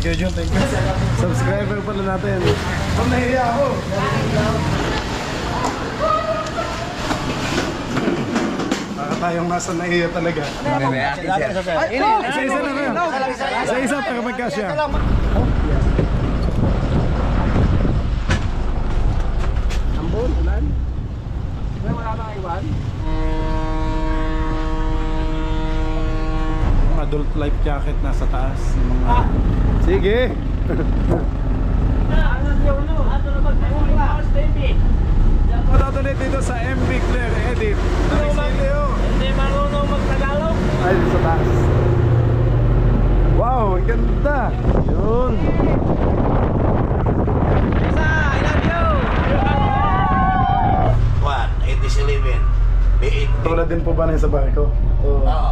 Kuya John, thank you. Subscriber pala natin. Kung nahiya ako. Baka tayong nasa nahiya talaga. Isa-isa na rin. Isa-isa para magkasya. Ambon, ulan. Wala na iwan. Adult life jacket nasa taas mga... Sige. Matatuloy dito sa MB Clear Edit. Hindi marunong mag-Tagalog. Ay, sa taas. Wow, ang ganda. Yun. Isa, I love you. What? 87. Tulad din po ba na sa barko? Oo.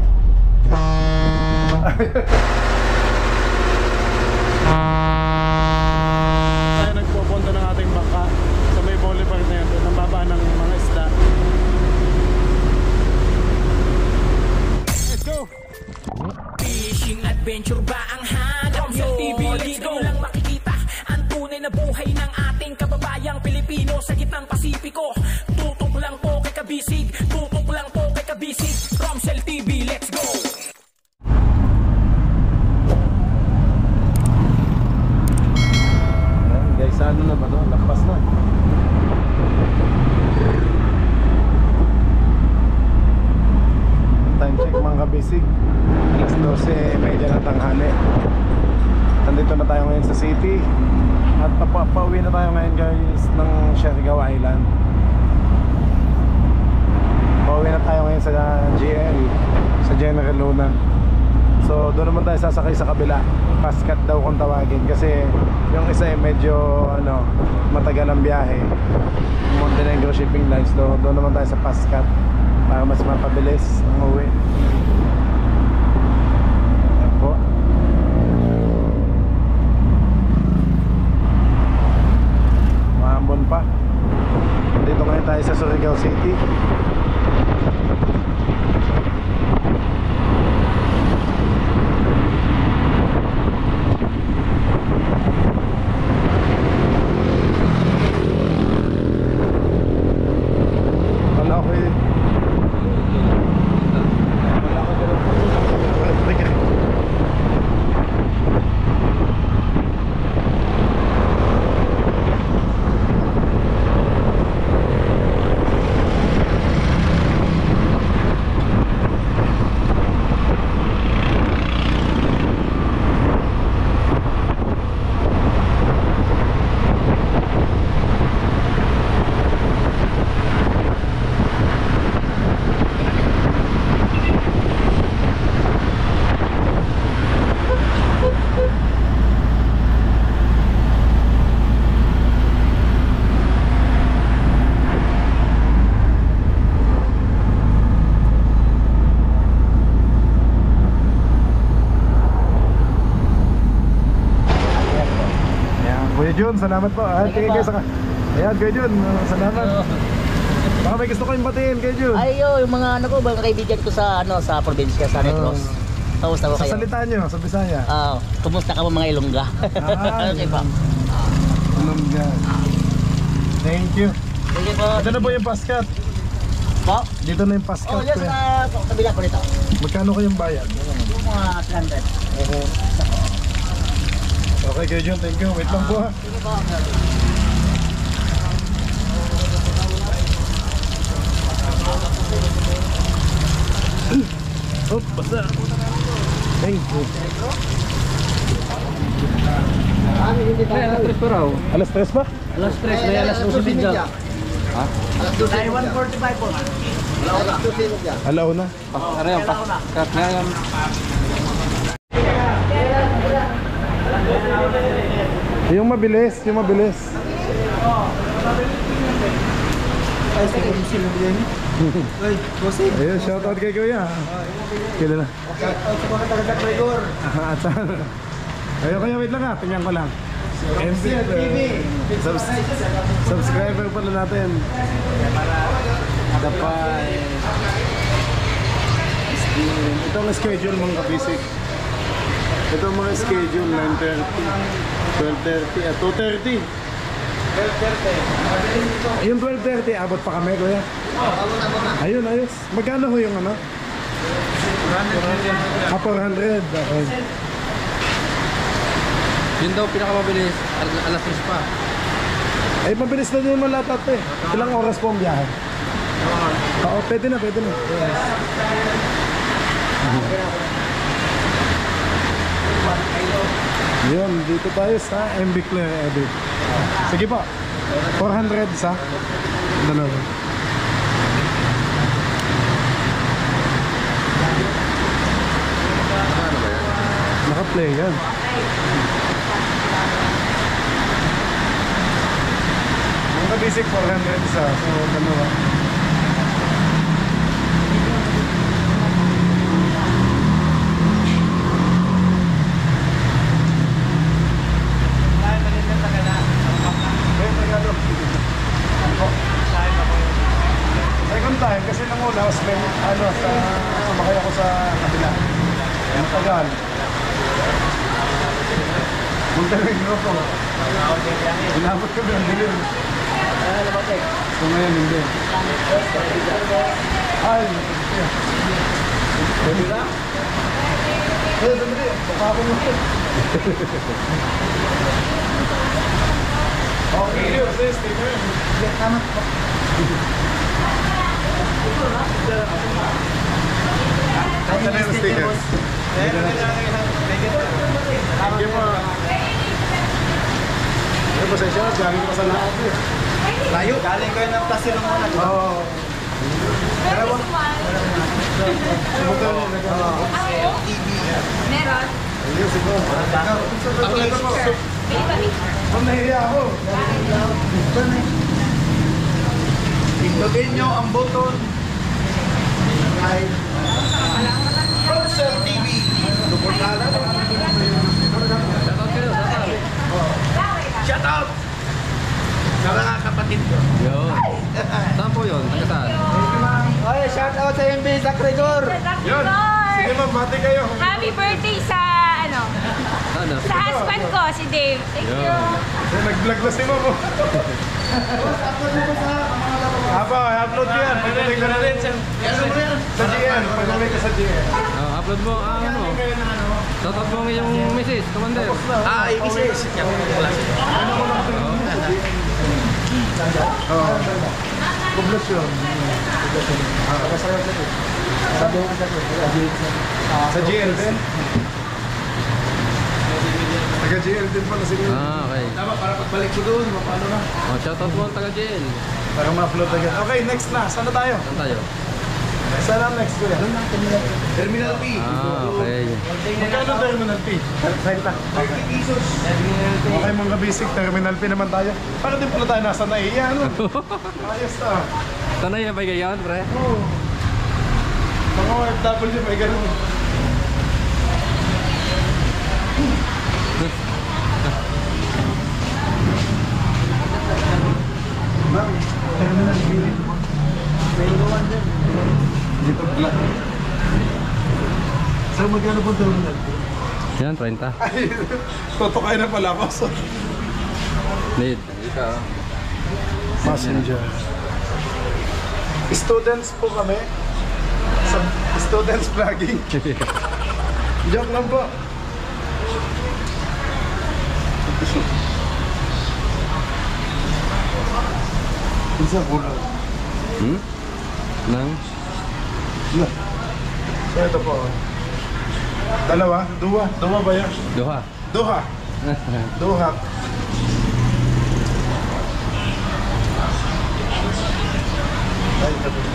Tayo nagpupunta ng ating bangka sa may boulevard na yan, doon ang baba ng mga isda. Let's go! Fishing adventure ba ang hanap nyo? TV, let's go! Lang makikita ang tunay na buhay ng ating kababayang Pilipino sa gitnang Pasipiko. Tutok lang po kay Kabisig, tutok lang po kay Kabisig. Romsel TV, let's go! Guys, ano na ba ito? Lakpas na. Time check mga kabisig. Alas 12:30 ng tanghali. Nandito na tayo ngayon sa city. At pauwi na tayo ngayon guys ng Siargao Island. Pauwi na tayo ngayon sa GL, sa General Luna. So doon naman tayo sasakay sa kabila. Pascat daw kung tawagin. Kasi yung isa ay medyo matagal ang biyahe, Montenegro Shipping Lines. Doon naman tayo sa Pascat para mas mapabilis ang uwi. Ayan po. Maambon pa. Dito ngayon tayo sa Surigao City. Kuya Jun, salamat po. Tingin kayo sa... Ayan, Kuya Jun, salamat. Baka may gusto ko yung batiin, Kuya Jun. Ay, yung mga mga kaibigan ko sa sa probinsya, sa Negros. Kamusta ba kayo? Sa salita nyo, sa Bisaya. Kumusta ka mga Ilongga? Okay pa. Ilongga. Thank you. Sige po. Ito na po yung Pascat. Po? Dito na yung Pascat. Oh, yes, sa kabila po nito. Magkano kayong bayad? Yung mga 300. Okay, Kuya Jun, thank you. Wait lang po ha. Sige po. Oh, basta. Thank you. Alas 3 pa raw. Alas 3 ba? Alas 3, may alas 12 dyan. Ha? Alas 1:45 po. Alaw na. Araw pa. Kaya Yung mabilis, yung mabilis. Ayun, shoutout kay Kuya. Kailan na? Shoutout sa mga taga-driver. Ayun kaya, wait lang ha, tingnan ko lang. MB TV. Subscriber pala natin. Dapat ito ang schedule mga kabisig. Ito ang mga schedule, 9:30, 12:30, at 2:30. 12:30. Yung 12:30, abot pa kami, kuya? Abot na. Ayun, ayos. Magkano ho yung ano? 400. 400, okay. Yun daw pinakamabilis, alas 6 pa. Ay, mabilis na din naman lahat eh. Ilang oras po ang biyahe? Oo, pwede na, pwede na. Yun, dito tayo sa MB Clear Edit. Sige po, 400 sa dalawa. Naka-play yan. Mga basic 400 sa so dalawa. Second time kasi nang una was may ano sa sumakay ako sa kabila. Ang tagal. Montenegro po. Inabot ko doon din. So ngayon hindi. Ay. Pwede na? Pwede hindi. Baka mo. Okay, yun. Say sticker. Tama po. Saan na yung sticker? Thank you po. Ano ba sa siya? Galing pa sa lahat eh. Layo? Galing ko yun ng Plasilong muna. Oo. Subukan niyo. Meron? Ayun, siguro. Ang nahiya ako. Tignan nyo ang button. Professor TV. Shout out sa mga kapatid ko. Yun. Saan po yun? Taga saan? Oy, shout out sa MB Sacregor. Yun. Sige ma'am, bati kayo. Happy birthday sa ano? Ano? Sa husband ko, si Dave. Thank you. Nag-vlog na si ma'am. Haba, upload ko yan. Pagdating ko na rin sa GN. Pagdating ko sa GN. Upload mo ang ano? Shoutout mo yung misis, commander. Ibisis. Oo. Poblasyon. Sa GL din? Taga-GL din pala siguro. Okay. Tama, para pagbalik ko doon, paano na? Shoutout mo ang taga JL. Para ma-upload agad. Okay, next na. Saan na tayo? Saan tayo? Saan ang next ko yan? Terminal P. Okay. Magkano Terminal P? 30 pesos. Okay mga basic, Terminal P naman tayo. Para din pala tayo nasa naiya, ano? Ayos na. Tanay na ba gayon, pre? Oo. Mga OFW may ganun. Ma'am, Terminal P. May inuwan din. Dito pala. So magkano po Terminal P? Yan, 30. Ay, totokay na pala ako. So. Need. Ika. Passenger. Students po kami. Sa students vlogging. Joke lang po. Isa po lang. Nang? So ito po. Dalawa? Dua? Dua ba yan? Doha. Duha. Duha. Ay, ito po.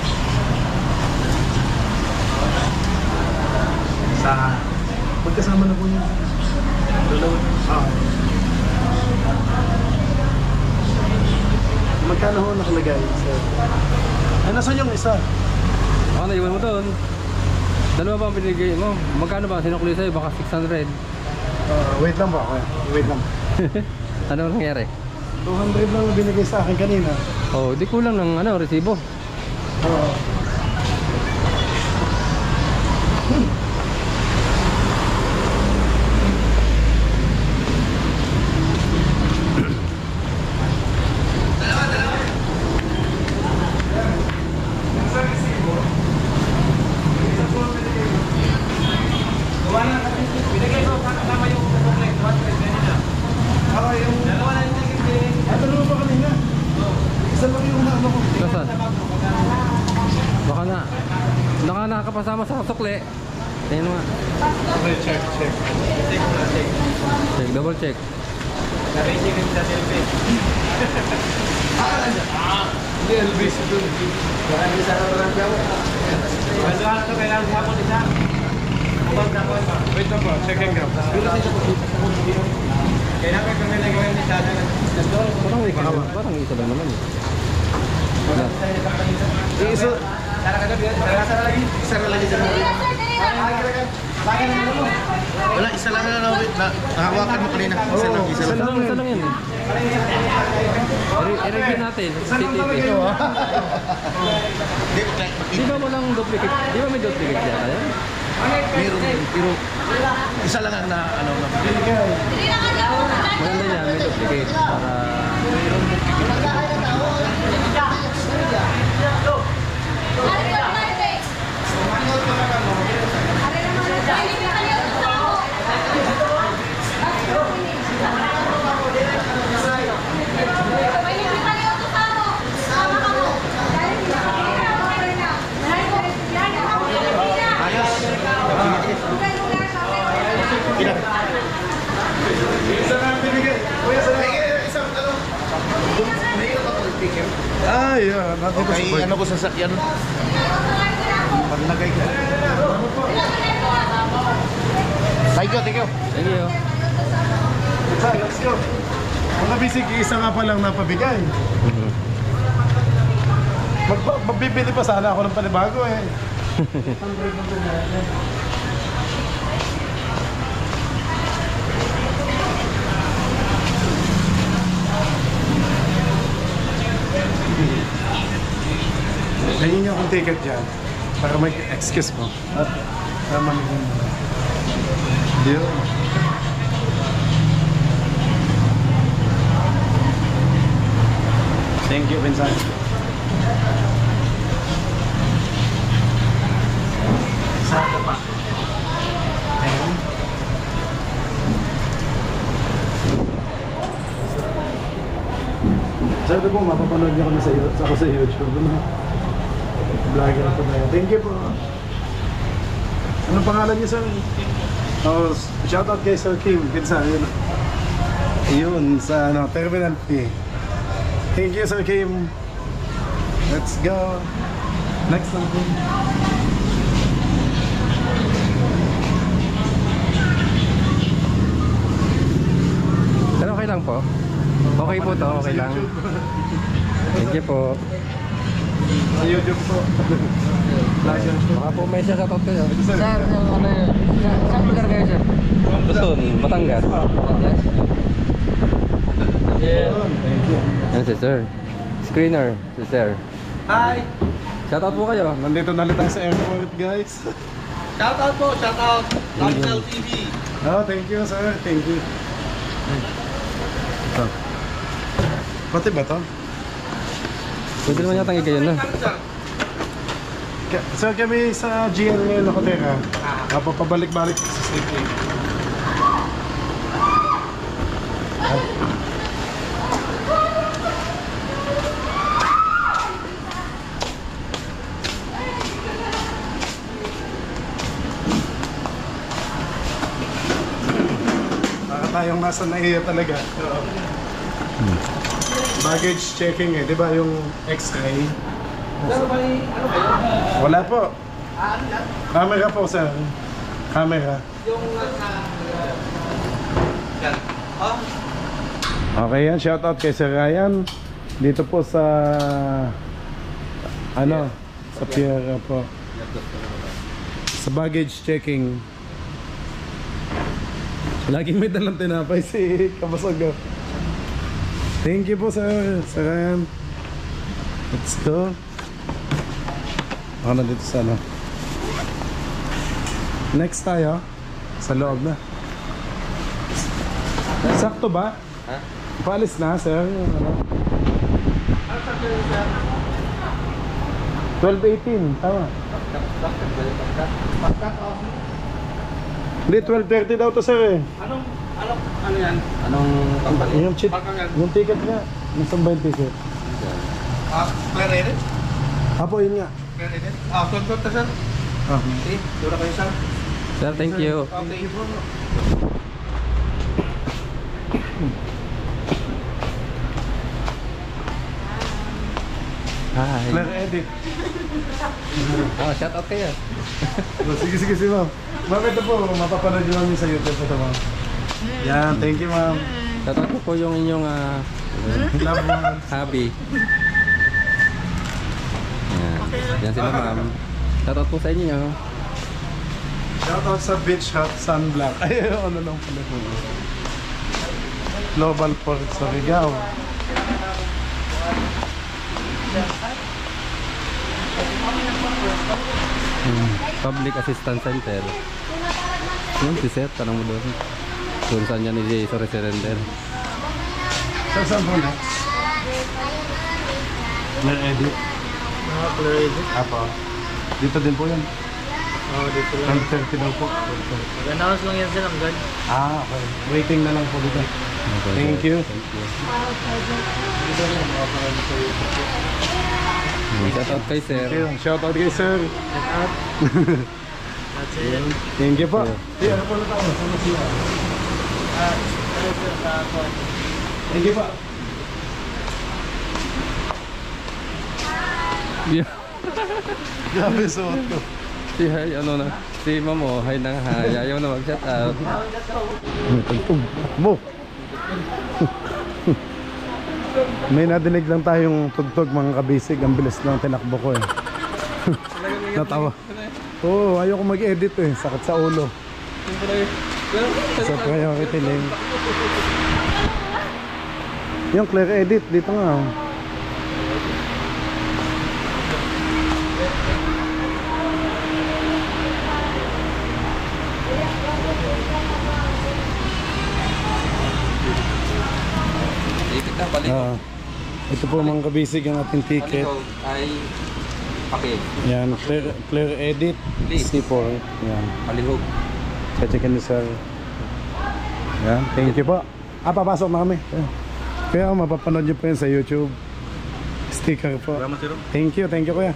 Sa... Magkasama na po niya. Dalawa. Magkano ho nakalagay? Ay, nasan yung isa? Ako, naiwan mo doon. Dalawa ba ang binigay mo? Magkano ba? Sinukuli sa'yo? Baka 600. Wait lang ba? Wait lang. Ano nangyari? 200 lang ang binigay sa akin kanina. Oh, di kulang ng ano, resibo. Oo. Nakakapasama sa sukli. Tingnan mo nga. Okay, check. Check, double check. Naracing rin sa selfie. Hindi, Elvis doon. Marami sa restaurant daw. Ano ito kailangan sa hapon isa? Wait na po, checking ka. Kailangan kami nagawin ni Sana. Parang isa lang naman. Wala. Isa. Isa na lagi sa mga. Wala, isa lang na nakawakan mo kanina. Isa lang. Isa lang yan. I-review natin. CCTV. Di ba walang duplicate? Di ba may duplicate yan? Meron, pero isa lang ang na ano na. Maganda yan, may duplicate. Para... Ah, yeah. Natin ko Kay ano ko sasakyan. Panlagay ko. Thank you. Thank you. Let's go. Mga bisig, isa nga pa lang napabigay. Magbibili pa sana ako ng panibago eh. Nahingin akong ticket dyan para may excuse ko. At tama na yun. Deal. Thank you, Vincent. Sana pa. Ayun. Sabi po, mapapanood niyo kami ako sa YouTube. Vlogger po tayo. Thank you po. Anong pangalan niyo, sir? Oh, shoutout kay Sir Kim. Pinsan, yun. Yun, sa ano, Terminal P. Thank you, Sir Kim. Let's go. Next lang po. Pero okay lang po. Okay po to, okay lang. Thank you po. Sa YouTube po. Vlogger po. Baka po may shoutout kayo. Sir, ano yun? Saan lugar kayo, sir? Luzon, Batangas. Thank you. Yan si sir. Screener, si sir. Hi! Shoutout po kayo. Nandito na ulit tayo sa airport, guys. Shoutout po, shoutout. Lancel TV. Oh, thank you, sir. Thank you. Oh. Pati ba to? Pwede naman yata kayo na. Sir, kami sa GL ngayon nakatira. Pabalik-balik sa safety. Tayong nasa naiya talaga. Baggage checking eh, di ba yung X-ray? Wala po. Camera po, sir. Camera. Okay yan, shoutout kay Sir Ryan. Dito po sa ano, sa Piera po. Sa baggage checking. Laging may dalang tinapay si Kabasog. Thank you po, sir. Sir Ryan. Let's go. Ako na dito sa ano. Next tayo. Sa loob na. Sakto ba? Ha? Paalis na, sir. Ano? 12:18. Tama. Hindi, 12:30 daw to, sir eh. Ano yan? Anong company? Yung ticket nga. Nasaan ba yung ticket? Clear Apo, yun nga. Tuntun ta sir. Okay, dura kayo sir. Sir, thank you. Okay. Hi. Claire Edit. Oh, shout out kayo. Sige si ma'am. Ma'am, ito po, mapapanood nyo namin sa YouTube ito ma'am. Yan, thank you ma'am. Shout out po yung inyong Love ones. hobby. Yan sila ma'am. Shout out po sa inyo. Shoutout sa Beach Hut Sunblock. Ay, ano lang pala po. Global Port sa Rigao. Public Assistance Center. Yung si Seth, tanong mo doon. Kung saan yan i-surrender. Saan po next? Claire Edit. Claire Edit. Apo. Dito din po yan. Dito lang. 10:30 daw po. Mag-announce lang yan sir, ang gan. Okay. Waiting na lang po dito. Okay, Thank you. Thank you. Shout out kay sir. Shoutout kay sir. That's it. Thank you po. Ano po na tayo? Saan siya? Thank you po. Yeah. Grabe suot ko. Si Hay, ano na. Si Mamo, Hay na nga. Ayaw na mag-shout out. Mo. May nadinig lang tayong tugtog mga kabisig. Ang bilis lang tinakbo ko eh. Natawa. Oo, ayoko mag-edit eh. Sakit sa ulo. Sa priority lane. Yung Claire Edit, dito nga. Oh. Ticket na, balik. Ito po mga kabisig ang ating ticket. Ay, okay. Yan, Claire Edit. C4. Yan. Palihog. Check-in ni sir. Yan, thank you po. Papasok na kami. Kaya mapapanood nyo po yan sa YouTube. Sticker po. Thank you kuya.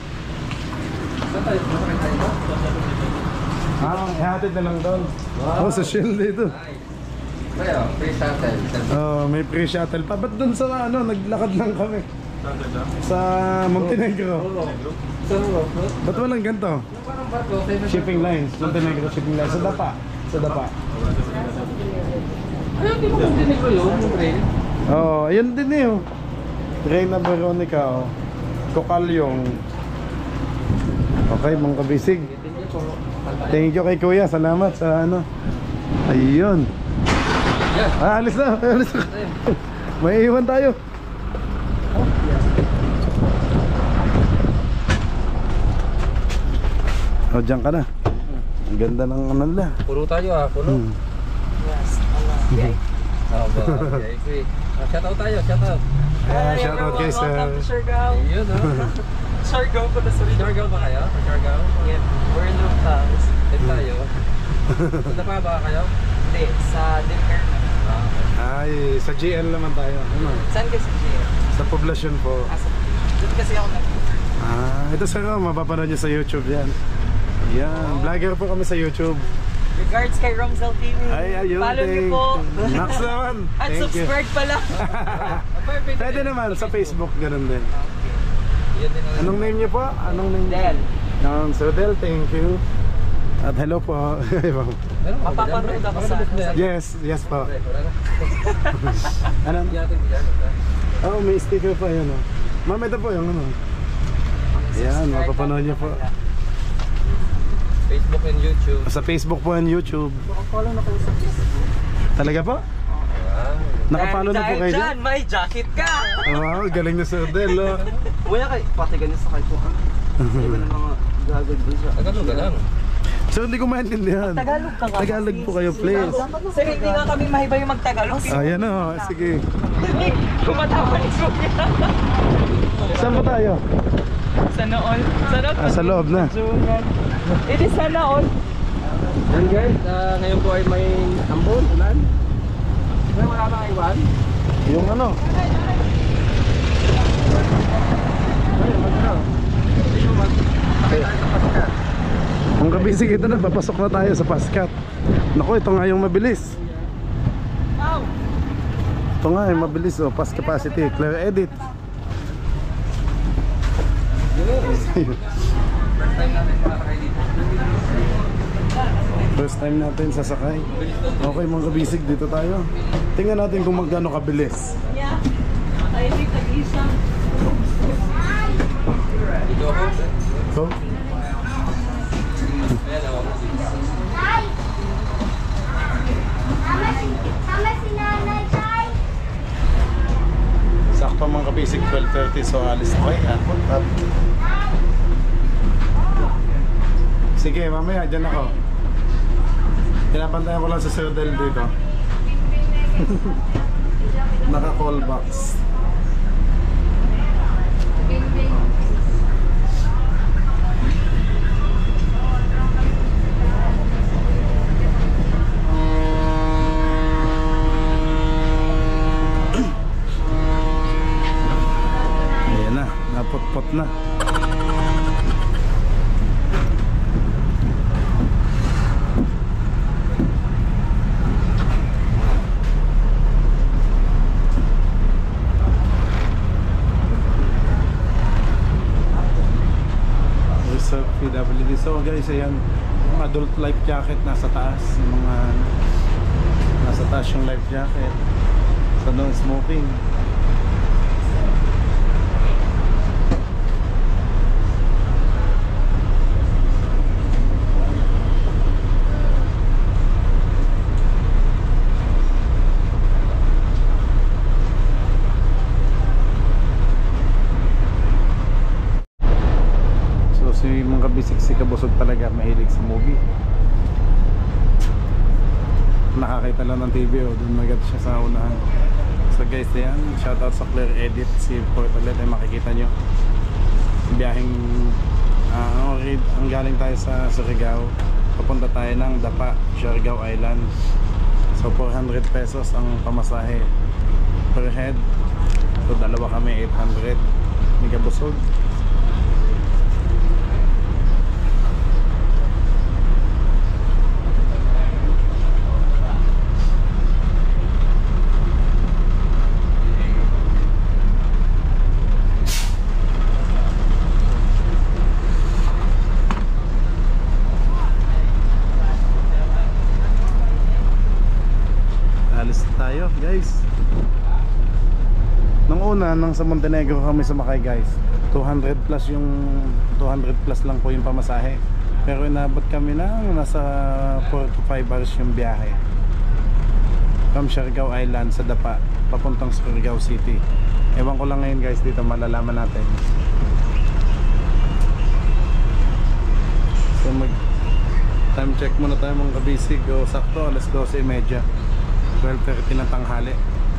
Ihatid na lang doon. Sa shield dito. Kaya, free shuttle. May free shuttle pa. Ba't doon sa naglakad lang kami? Sa Montenegro. Ba't walang ganito? Shipping lines. Montenegro shipping lines. Sa Dapa. Ayun, di mo Montenegro yun, yung train. Ayun din eh. Train na Veronica. Kokalyong. Okay, mga kabisig. Thank you kay kuya. Salamat sa ano. Ayun. Alis na. May iwan tayo. Diyan ka na. Ang ganda ng ano nila. Puro tayo puno. Shout out tayo, shout out. Shout out kay sir. Yun Siargao ko na sa Siargao ba kayo? Siargao? Yeah, we're in the house. Din tayo. Sa pa ba kayo? Hindi, sa Denver na. Ay, sa GL naman tayo. Ano? Saan kasi siya? Sa poblasyon po. Doon kasi ako Ito sir, mapapanood nyo sa YouTube yan. Yan, vlogger po kami sa YouTube. Regards kay Romsel TV. Ay, ayun. Follow niyo po. Max naman. At Thank you. subscribe pala. Pwede naman sa Facebook, ganun din. Yan din ang Anong name niyo po? Anong name? Del. Sir Del, thank you. At hello po. Mapapanood ako sa Yes po. Ano? May sticker pa yun. Ma'am, ito po yung ano. Yan, mapapanood niyo po. Facebook and YouTube. Sa Facebook po and YouTube. Follow na kayo sa Facebook. Talaga po? Nakapalo na po kayo dyan? May jacket ka! Wow, galing na Sir Del. Kuya kay, pati ganyan sa kayo po. Iba na mga gagawin doon siya. Tagalog ka lang. So hindi ko maintindihan. Tagalog ka nga. Tagalog po kayo, please. Sir, hindi nga kami mahiba yung magtagalog. Ayan o, sige. Kumatawa ni Kuya. Saan po tayo? Sa noon. Sa noon. Sa loob na. It is sa noon. Yan guys, ngayon po ay may ambon, ulan. May wala bang iwan? Yung ano? Ayun, magkano? Hindi mo Ang kabisig ito na, papasok na tayo sa Pascat. Naku, ito nga yung mabilis. Ito nga yung mabilis, oh, pass capacity, clear edit. First time natin sasakay. Okay mga kabisig, dito tayo. Tingnan natin kung magkano kabilis. So, sakto mga kabisig, 12:30, so alis na kayo. Sige, mamaya dyan ako. Pinapantayan ko lang sa Sir Del dito. Naka-call box. Ayan na, napot-pot na. PWD. So guys, ayan, yung adult life jacket nasa taas, yung mga nasa taas yung life jacket, so no smoking. Si mga kabisik, si Kabusog talaga mahilig sa movie. Nakakita lang ng TV, o doon agad siya sa unahan. So guys, yan, shoutout sa Clear Edit. Si Portalet ay makikita nyo biyaheng ang galing tayo sa Surigao, papunta tayo ng Dapa, Siargao Island. So 400 pesos ang pamasahe per head. So dalawa kami, 800 ni Kabusog. Tayo guys. Nung una, nang sa Montenegro kami sumakay guys, 200 plus lang po yung pamasahe. Pero inabot kami ng nasa 4 to 5 hours yung biyahe from Siargao Island sa Dapa papuntang Surigao City. Ewan ko lang ngayon guys, dito malalaman natin. So mag time check muna tayo mga kabisig. O sakto alas 12:30, 12:30 ng tanghali.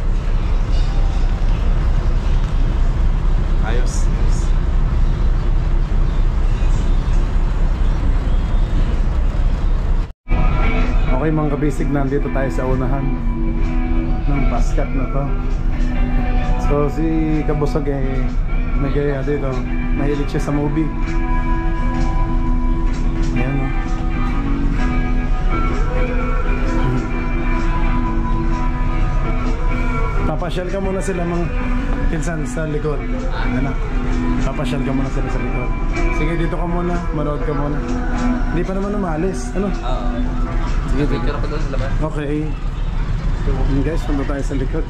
Ayos, ayos. Okay mga kabisig, nandito tayo sa unahan ng Pascat na to. So si Kabusog ay nagaya dito, mahilig siya sa movie. Ayan o. Papasyal ka muna sila mga pinsan sa likod. Ano? Papasyal ka muna sila sa likod. Sige, dito ka muna, manood ka muna. Hindi pa naman umalis. Ano? Sige, picture ako doon sa labas. Okay. Yun guys, punta tayo sa likod.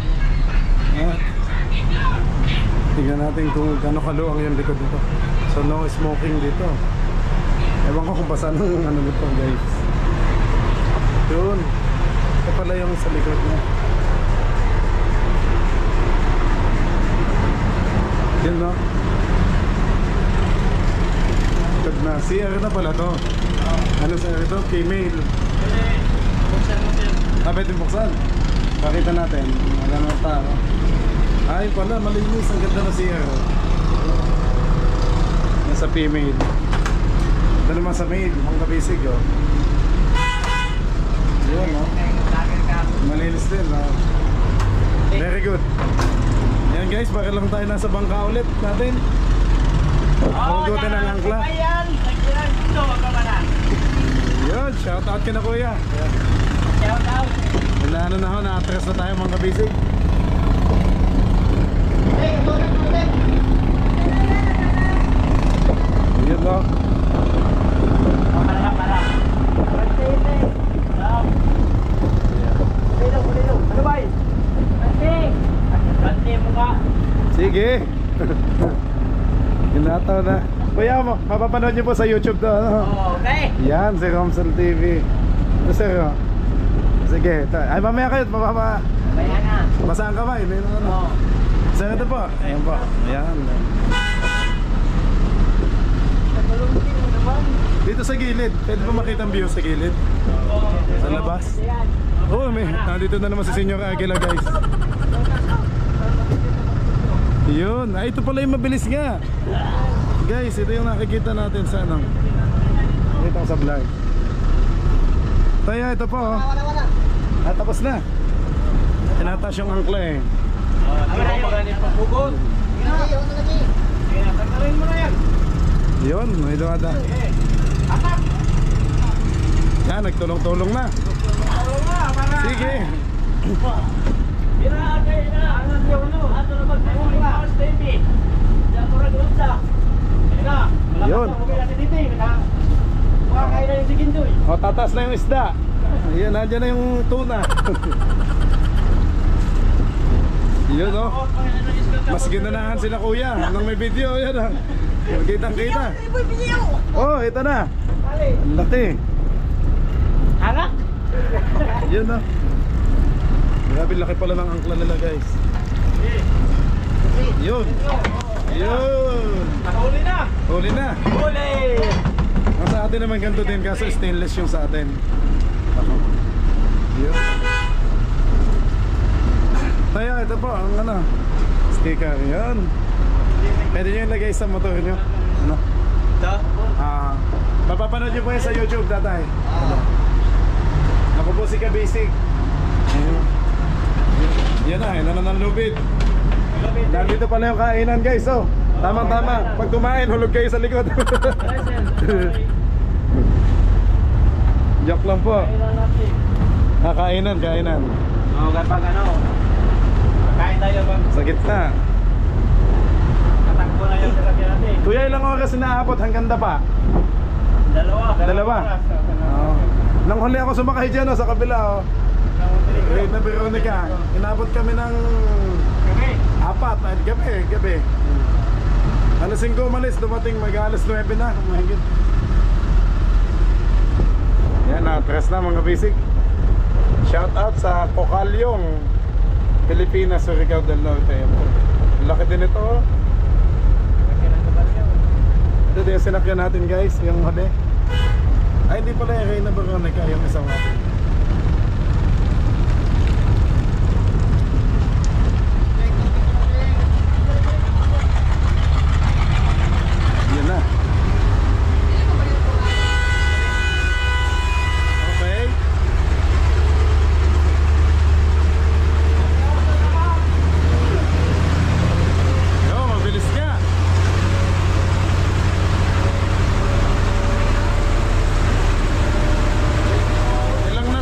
Tignan natin kung gano'ng kaluwang yung likod dito. So no smoking dito. Ewan ko kung pasan ng ano nito guys. Yun. Ito pala yung sa likod niya. Yun no? Likod na. CR na pala to. Ano sa ito? Female. Pwede buksan. Pakita natin. Ano na pa. Ay pala, malinis. Ang ganda na CR. Nasa female. Ito naman sa maid. Ang kabisig oh. Yun no? Malinis din no? Very good. Yan guys, baka lang tayo nasa bangka ulit natin. Hugutin ng angkla. Ayan, nagkilang dito, magkamanan. Yun, shout out ka na kuya. Shout out. Ano na ho, na-atras na tayo mga kabisig. Yun no. Ano ba? Bante mo ka. Sige. Ginataw na. Kuya mo, mapapanood niyo po sa YouTube to. Ano? Okay. Yan, si Romsel TV. Ito sir, oh. Sige, ito. Ay, mamaya kayo, mapapa... Kaya na. Basaan ka ba? May ano. Sir, ito po. Ayan po. Ayan. Dito sa gilid. Pwede po makita ang view sa gilid? Sa labas? Oo, may. Nandito na naman si Senyor Aguila, guys. Yun. Ay, ito pala yung mabilis nga. Guys, ito yung nakikita natin sa ano. Ito sa vlog. Kaya ito po, oh. Ah, tapos na. Tinataas yung angkla eh. Wala yung magaling pagpugod. Tanggalin mo na yan. Yun, may duwada. Yan, nagtulong-tulong na. Sige. Yun. O, tataas na yung isda. Ayan, nandiyan na yung tuna. Yun, oh. Mas ginanahan sila kuya nung may video. Yan, ah. Kitang-kita. Oh, ito na. Ang laki. Harap. Yun, oh. Grabe, laki pala ng angkla nila, guys. Yun. Yun. Nakahuli na. Huli na. Huli. Ang sa atin naman ganito din, kaso stainless yung sa atin. Ako. Yun. Kaya ito po, ang ano, sticker. Yun. Pwede nyo ilagay sa motor nyo. Ano? Ito? Mapapanood nyo po yan sa YouTube, tatay. Ako po si Kabisig. Yan na, yan na ng lubid. Nandito pala yung kainan, guys. Oh, tama-tama. Pag kumain, hulog kayo sa likod. Joke lang po. Kainan, kainan. Oo, kapag ano, kain tayo bang Sa gitna. katakbo na yung sasakyan natin. Kuya, ilang oras inaabot hanggang Dapa? Dalawa? Oo. Nang huli ako sumakay dyan, oh, sa kabila. Oh. Great na Veronica. Inabot kami ng 4 at gabi. Alas 5 umalis, dumating mag-alas 9 na. Mahigit. Yan, na-atras na mga basic. Shout out sa Pocalyong, Pilipinas, Surigao del Norte. Laki din ito. Oh. Ito din yung sinakyan natin, guys, yung hali. Ay, hindi pala yung Reyna Veronica, yung isang natin. Yan na. Okay. Yo, mabilis ka. Ilang na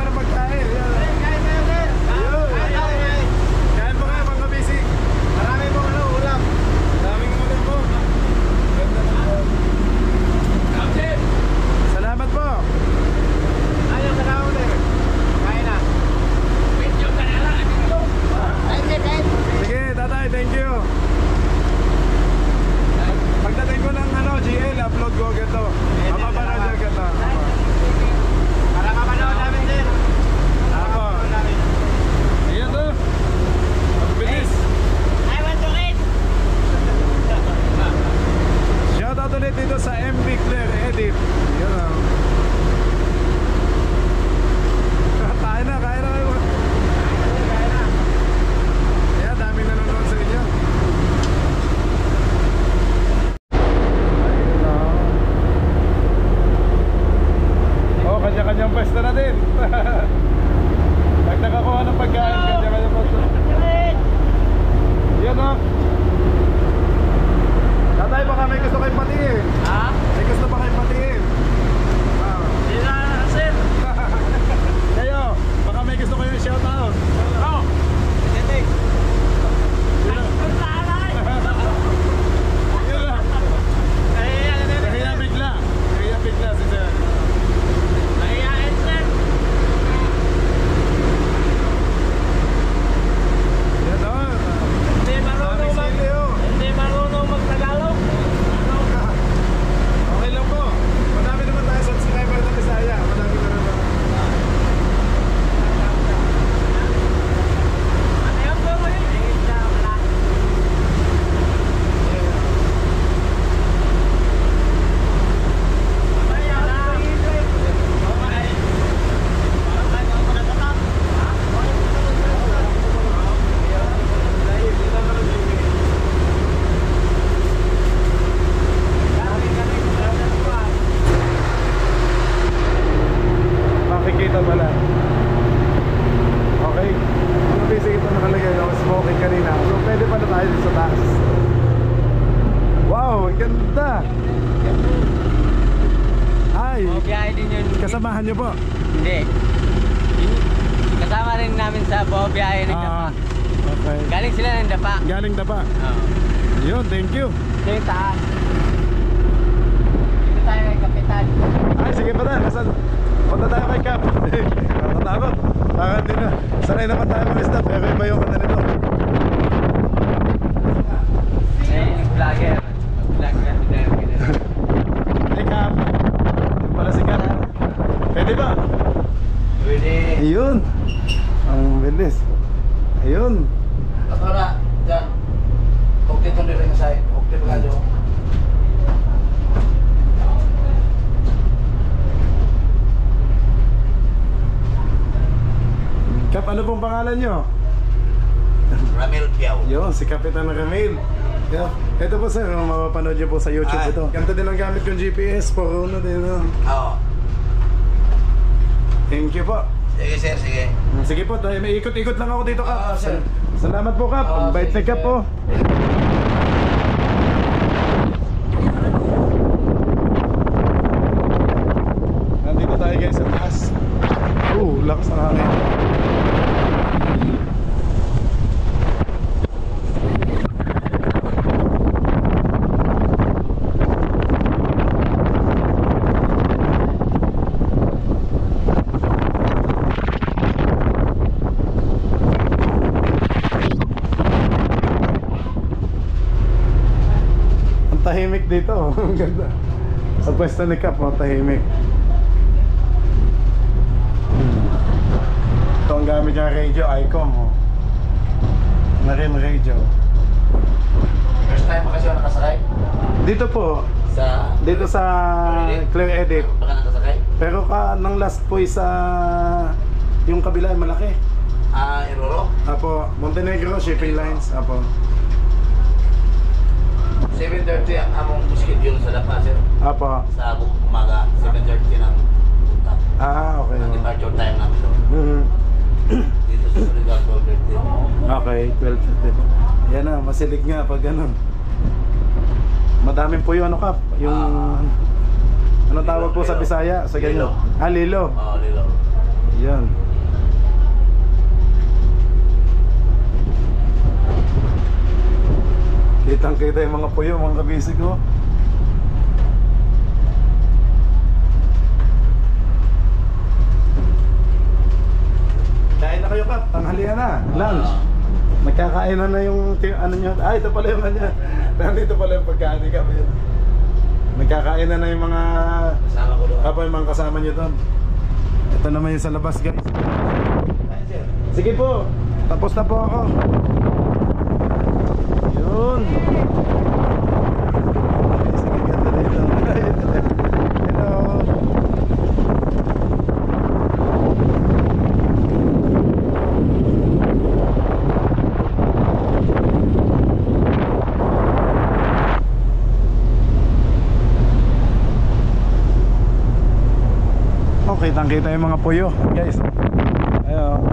pa ng pagkain. Kain po kayo mga bisig. Marami pong ulam. Daming ulam po. Ganda na po. Salamat po. Ayaw ka na ulit. Kain na. Sige, tatay, thank you. Pagdating ko ng GL, upload ko agad to. Mapapanood nyo agad to. Para mapanood namin din. Ako. Ayan to. Bilis. I want to eat. Shoutout ulit dito sa MB Claire Edit. Yun o. Kain na kayo. Ayan, daming nanonood sa inyo. Kanya-kanyang pwesto na din. Pag nakakuha ng pagkain, kanya-kanyang pwesto. Yan o. Tatay, baka may gusto kayong patiin. Ha? May gusto ba kayong patiin? Hindi na, sir. Kayo, baka may gusto kayong shoutout. Oh. Hindi. Yun lang. Nahiya bigla. Nahiya bigla si Sir. Mahihain, sir. Yan o. Hindi marunong hindi marunong mag-Tagalog. Okay lang po. Madami naman tayo subscriber ng Bisaya. Madami na naman. Ano yung po mo yun? Makikita pala. Okay. Ang basic ito nakalagay na smoking kanina. So pwede pala tayo dito sa taas. Wow, ang ganda. Ay, Biyahe din yun. kasamahan nyo po. Hindi. Kasama rin namin sa biyahe ng Dapa. Okay. Galing sila ng Dapa. Galing Dapa. Yun, thank you. Dito taas. Dito tayo kay Kapitan. Ay, sige pa na. Punta tayo kay Cap. Nakatakot. Parang hindi na. Sanay naman tayo mag-stop. Pero iba yung kanta nito. Yung vlogger. Vlog na Hey Cap. Yung pala si Cap. Pwede ba? Pwede. Ayun. Ang bilis. Ayun. Para, dyan. Huwag dito rin na sa'yo. Huwag dito ka dyan. Cap, ano pong pangalan nyo? Ramil Piao. Yun, si Kapitan Ramil. Yeah. Ito po sir, mapapanood nyo po sa YouTube Ah. ito. Ganito din ang gamit kong GPS, for ano din. Oo. Thank you po. Sige, sir, sige. Sige po, tayo, may ikot-ikot lang ako dito, Kap. Oo, sir. Salamat po, Kap. Ang bait ni Kap po. Nandito tayo guys sa taas. Lakas ng hangin. Tahimik dito, ang ganda. Sa pwesto ni Cap, tahimik. Ito ang gamit niya radio, ICOM. Marine radio. First time pa kasi ako nakasakay. Dito po, dito sa Clear Edit. Baka nakasakay? Pero nang last po sa yung kabila ay malaki. Iroro? Apo, Montenegro Shipping Lines. Apo. 7:30 ang among schedule sa Dapa, sir. Apo. Sa umaga, 7:30 ng punta. Okay. Ang departure time namin doon. Dito sa Surigao, 12:30. Okay, 12:30. Yan na, masilig nga pag ganun. Madaming po yung ano, Kap, yung ano tawag po sa Bisaya, sa ganyan. Lilo. Lilo. Oo, Lilo. Yan. Kita yung mga puyo, mga kabisig ko. Kain na kayo, Kap. Tanghalian na. Lunch. Nagkakain na yung ano nyo. Ah, ito pala yung ano. Nandito pala yung pagkain ni Kap. Nagkakain na yung mga Kasama ko doon. Apo yung mga kasama nyo doon. Ito naman yung sa labas, guys. Sige po. Tapos na po ako. Yun. Sige, ganda dito. Hello. Okay, kitang-kita yung mga puyo, guys. Ayun.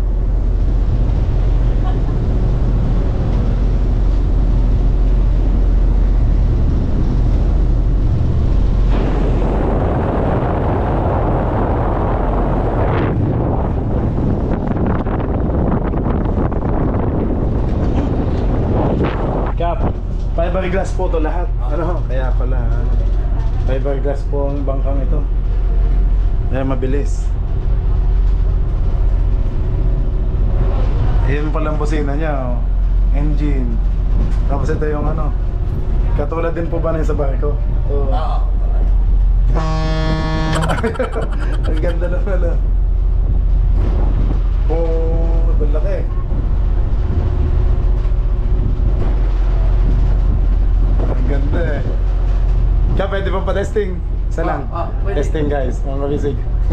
Kap, fiberglass po to lahat. Ano? Kaya pala. Fiberglass po ang bangkang ito. Kaya mabilis. Ayan palang busina niya, oh. Engine. Tapos ito yung ano. Katulad din po ba na yung sa barko? Oh. Oo. Ang ganda na pala. Oh, ang laki. Ang ganda eh. Kaya pwede pa pa-testing? Isa lang. Pwede. Testing guys, mga kabisig.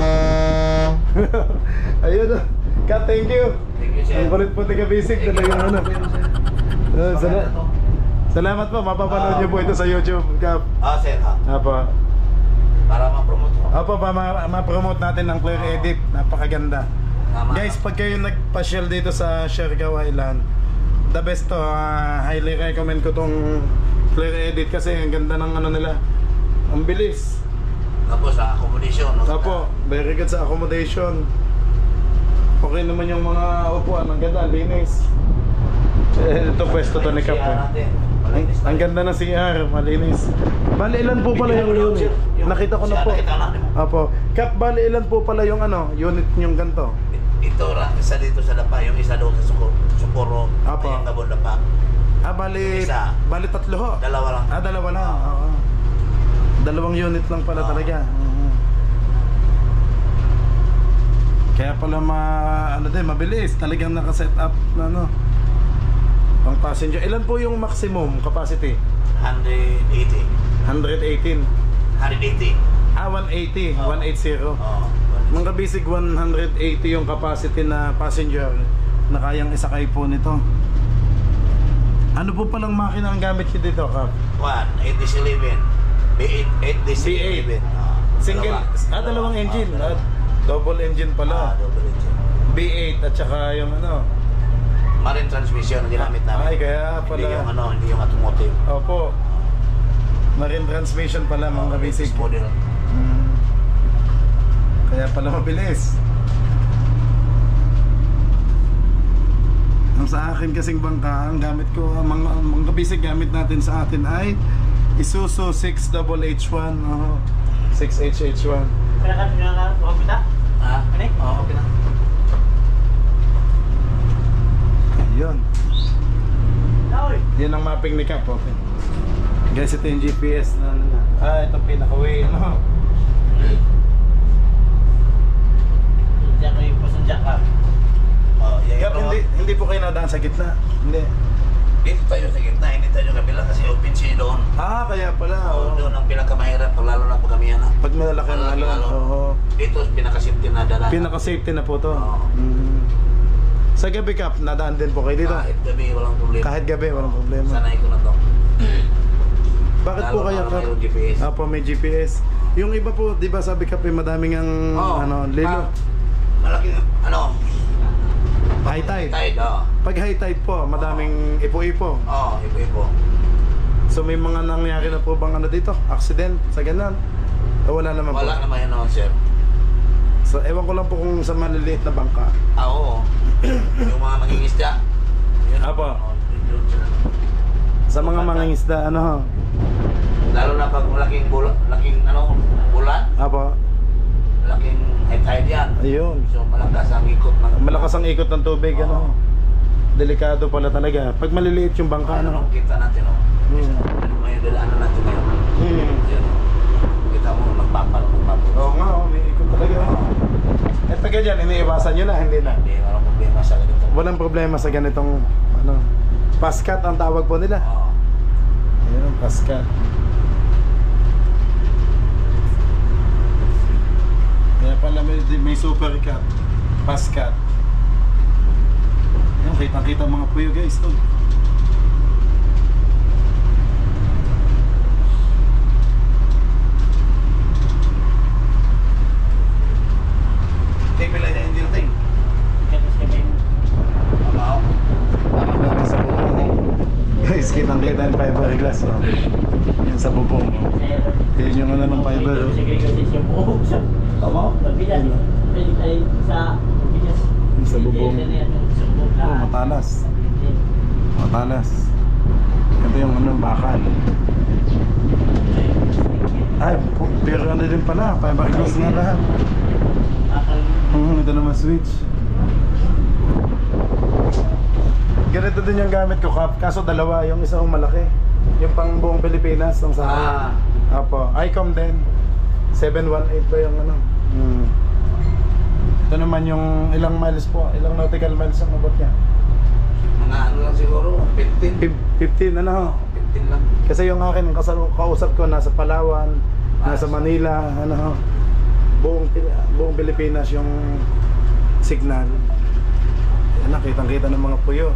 Ayun o. Kat, thank you. Thank you, sir. Ang kulit po ni kabisig. Talagang ano. Salamat po. Mapapanood niyo po ito sa YouTube, Kap. Sir, ha? Apo. Para ma-promote ko. Apo, ma-promote natin ng Clear Edit. Napakaganda. Tama. Guys, pag kayo nagpa-shell dito sa Siargao Island, the best to. Highly recommend ko tong Clear Edit kasi ang ganda ng ano nila. Ang bilis. Tapos sa accommodation. Apo, very good sa accommodation. Okay naman yung mga upuan. Ang ganda, linis. Ito pwesto to ni Kap. Ang ganda ng CR, malinis. Bali ilan po pala yung unit? Nakita ko na po. Apo. Kap, bali ilan po pala yung ano, unit yung ganito? Ito, isa dito sa Dapa, yung isa doon sa Socorro. Apo. Yung Gabon Dapa. Bali Isa. tatlo ho. Dalawa lang. Dalawa lang. Oo. Dalawang unit lang pala talaga. Kaya pala mabilis. Talagang naka-set up na ano. Pang passenger. Ilan po yung maximum capacity? 180. 118. 180. 180. 180. Oo. Mga basic 180 yung capacity na passenger na kayang isakay po nito. Ano po palang makina ang gamit nyo dito, Kap? 811. B8, 8DC11. Single, dalawang engine. Double engine pala. Double engine. B8 at saka yung ano. Marine transmission ang ginamit namin. Ay, kaya pala. Hindi yung hindi yung automotive. Opo. Marine transmission pala mga basic. Model. Kaya pala mabilis. Ang sa akin kasing bangka, ang gamit ko, mga basic gamit natin sa atin ay Isuzu 6HH1. 6HH1. Kaya ka pinaka kita? Ha? Oo, okay na. Ayun. Oy. Yan ang mapping ni Kap. Okay. Guys, ito yung GPS na ano na. Ito pinaka-way. Ano? Diyan ko yung pasundyak ka. Kap, hindi po kayo nadaan sa gitna. Hindi. Dito tayo sa gitna, hindi tayo kabila kasi open sea doon. Kaya pala. Doon ang pinakamahirap, lalo na pag kami yan. Pag malalaki ang Malaki, alon. ano. Oo. Dito, pinaka-safety na dala. Pinaka-safety na po to. Oo. Sa gabi, Kap, nadaan din po kayo dito? Kahit gabi, walang problema. Kahit gabi, walang problema. Sanay ko na to. Bakit po Lalo kaya, na Kap? mayroong GPS. Apo, may GPS. Yung iba po, di ba sabi Kap, madaming ang lilo. Malaki, High tide. Tide, oo. Pag high tide po, madaming ipo-ipo. Oo, ipo-ipo. So may mga nangyari na po bang dito? Accident sa ganun? O wala naman po? Wala naman yun naman, sir. So ewan ko lang po kung sa maliliit na bangka. Oo. Yung mga mangingisda. Yun. Apo. Oo, yun sila. Sa mga mangingisda, ano ho? Lalo na pag laking bulan, Apo. laking high tide yan. Ayun. So malakas ang ikot ng Malakas ang ikot ng tubig, ano. Delikado pala talaga. Pag maliliit yung bangka, ano. Kita natin, oh. May dalaanan natin ngayon. Yan, oh. Kita mo, nagpapalo. Oo nga, may ikot talaga. Eh, pag ganyan, iniiwasan nyo na, hindi na. Hindi, walang problema sa ganito. Walang problema sa ganitong, ano, paskat ang tawag po nila. Oo. Ayun, paskat. Kaya pala may super cat, paskat. Ayun, kitang-kita mga puyo guys. Oh. Hindi pala niya hindi natin. Oo. Sa bubong. Guys, kitang-kita yung fiberglass. Oh. Yan sa bubong. Oh. Yan yung ano ng fiber. Oh. Tama? Sa bubong. Oh, matalas. Matalas. Ito yung ano, bakal. Ay, pero ano din pala, fiberglass nga lahat. Ito naman switch. Ganito din yung gamit ko, Kap. Kaso dalawa, yung isa kong malaki. Yung pang buong Pilipinas, ang sa akin. Apo, ICOM din. 718 pa yung ano. Ito naman yung ilang miles po, ilang nautical miles ang abot niya. Mga ano lang siguro, 15. 15 ano. 15 lang. Kasi yung akin, kausap ko nasa Palawan, nasa Manila, ano. Buong Pilipinas yung signal. Yan, nakitang-kita ng mga puyo.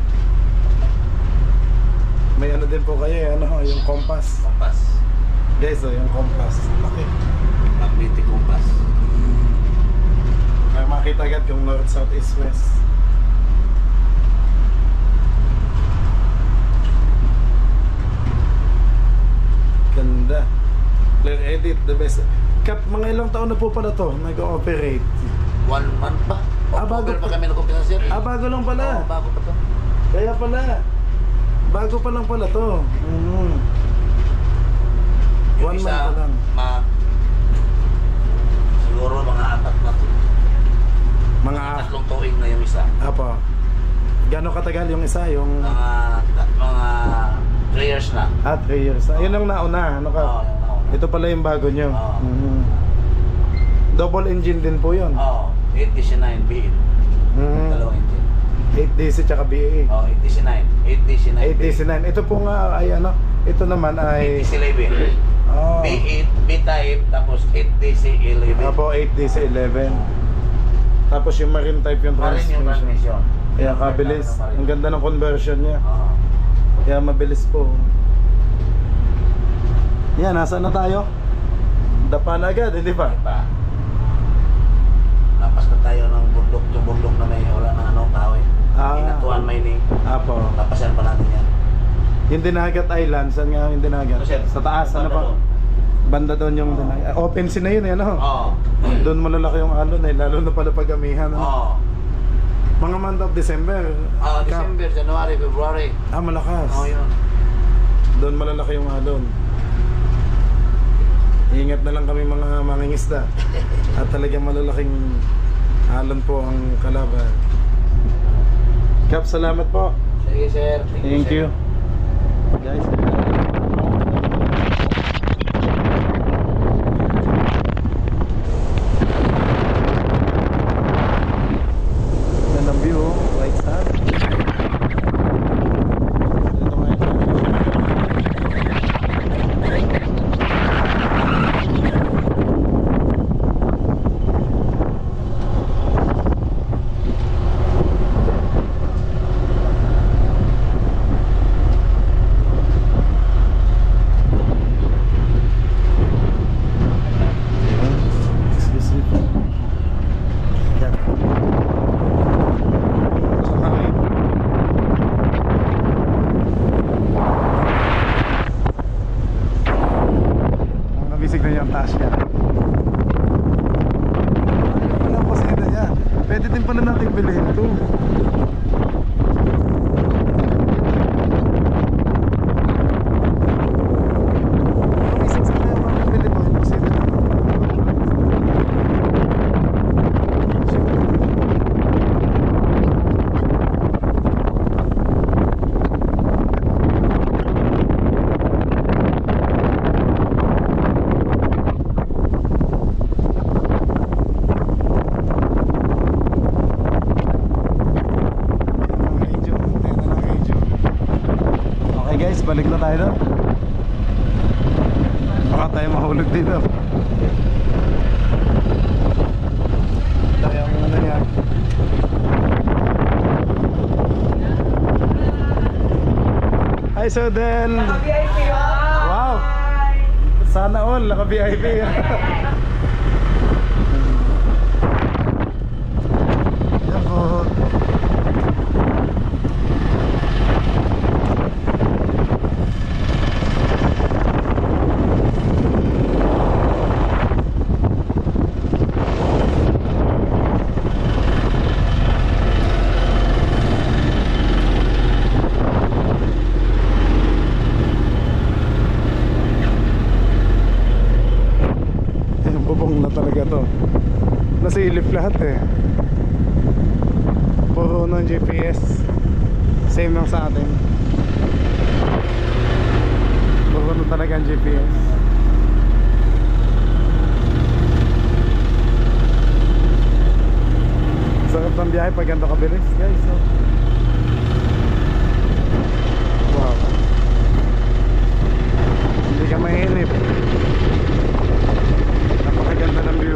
May ano din po kayo, ano, yung compass. Compass. Guys, yung compass. Laki. Magnetic compass. May makita agad kung north, south, east, west. Ganda. Clear edit, the best. Kap, mga ilang taon na po pala to nag-ooperate? 1 month pa. Bago October pa. pa kami nag-umpisa sir. Bago lang pala. Oo, bago pa to. Kaya pala. Bago pa lang pala to. Yung 1 month isa, pa lang. siguro mga 4 na to. Mga, 3 tuig na yung isa. apo. Gano'ng katagal yung isa? Yung, Mga 3 years na. 3 years. Yun ang nauna. Ano ka? Oo, yung nauna. Ito pala yung bago nyo. Oo. Double engine din po yun. Oo, 8DC9 B8. Dalawang engine. 8DC tsaka BA. Oo, 8DC9. 8DC9 8DC9. Ito po nga ay ano, ito naman ay 8DC11. oh, B8, B-type, tapos 8DC11. Apo 8DC11. Tapos yung marine type yung Marin yung transmission. transmission. Kaya kabilis. Ang ganda ng conversion niya. Oo. Kaya mabilis po. Yan, nasaan na tayo? Dapa na agad, hindi ba? Diba? Lapas na tayo ng bundok to bundok na may wala na ano, kahoy. Inatuan mining. Apo. Lapasan pa natin yan. Yung Dinagat Island, saan nga yung Dinagat? Ano, sir? Sa taas, ano Banda pa? doon. Banda doon yung Dinagat. Open sea na yun, eh, ano? Oo. Doon malalaki yung alon eh, lalo na pala pag amihan. Ano? Oo. Mga month of December. Kap. December, January, February. Malakas. Oo, yun. Doon malalaki yung alon. Ingat na lang kami mga mangingisda. At talagang malalaking alon po ang kalaban. Kap, salamat po. Sige, sir. Thank sir. you. Guys, yan ang view, right side. Dito nga ito. Excuse me po. Yan. Sa hangin. Ang nabisig na yung taas niya. Wala po sila niya. Pwede din pala natin bilhin ito. balik na tayo doon. Baka tayo mahulog dito. Tayo ang ano yan. Hi Sudel! Naka-VIP yun! Wow! Sana all, naka-VIP. Yan po. Bubong na talaga to. Nasilip lahat eh. Puro ng GPS. Same lang sa atin. Puro na talaga ang GPS. Sarap ng biyahe pag ganito kabilis guys. So, wow. Hindi ka mahinip. Napakaganda ng view.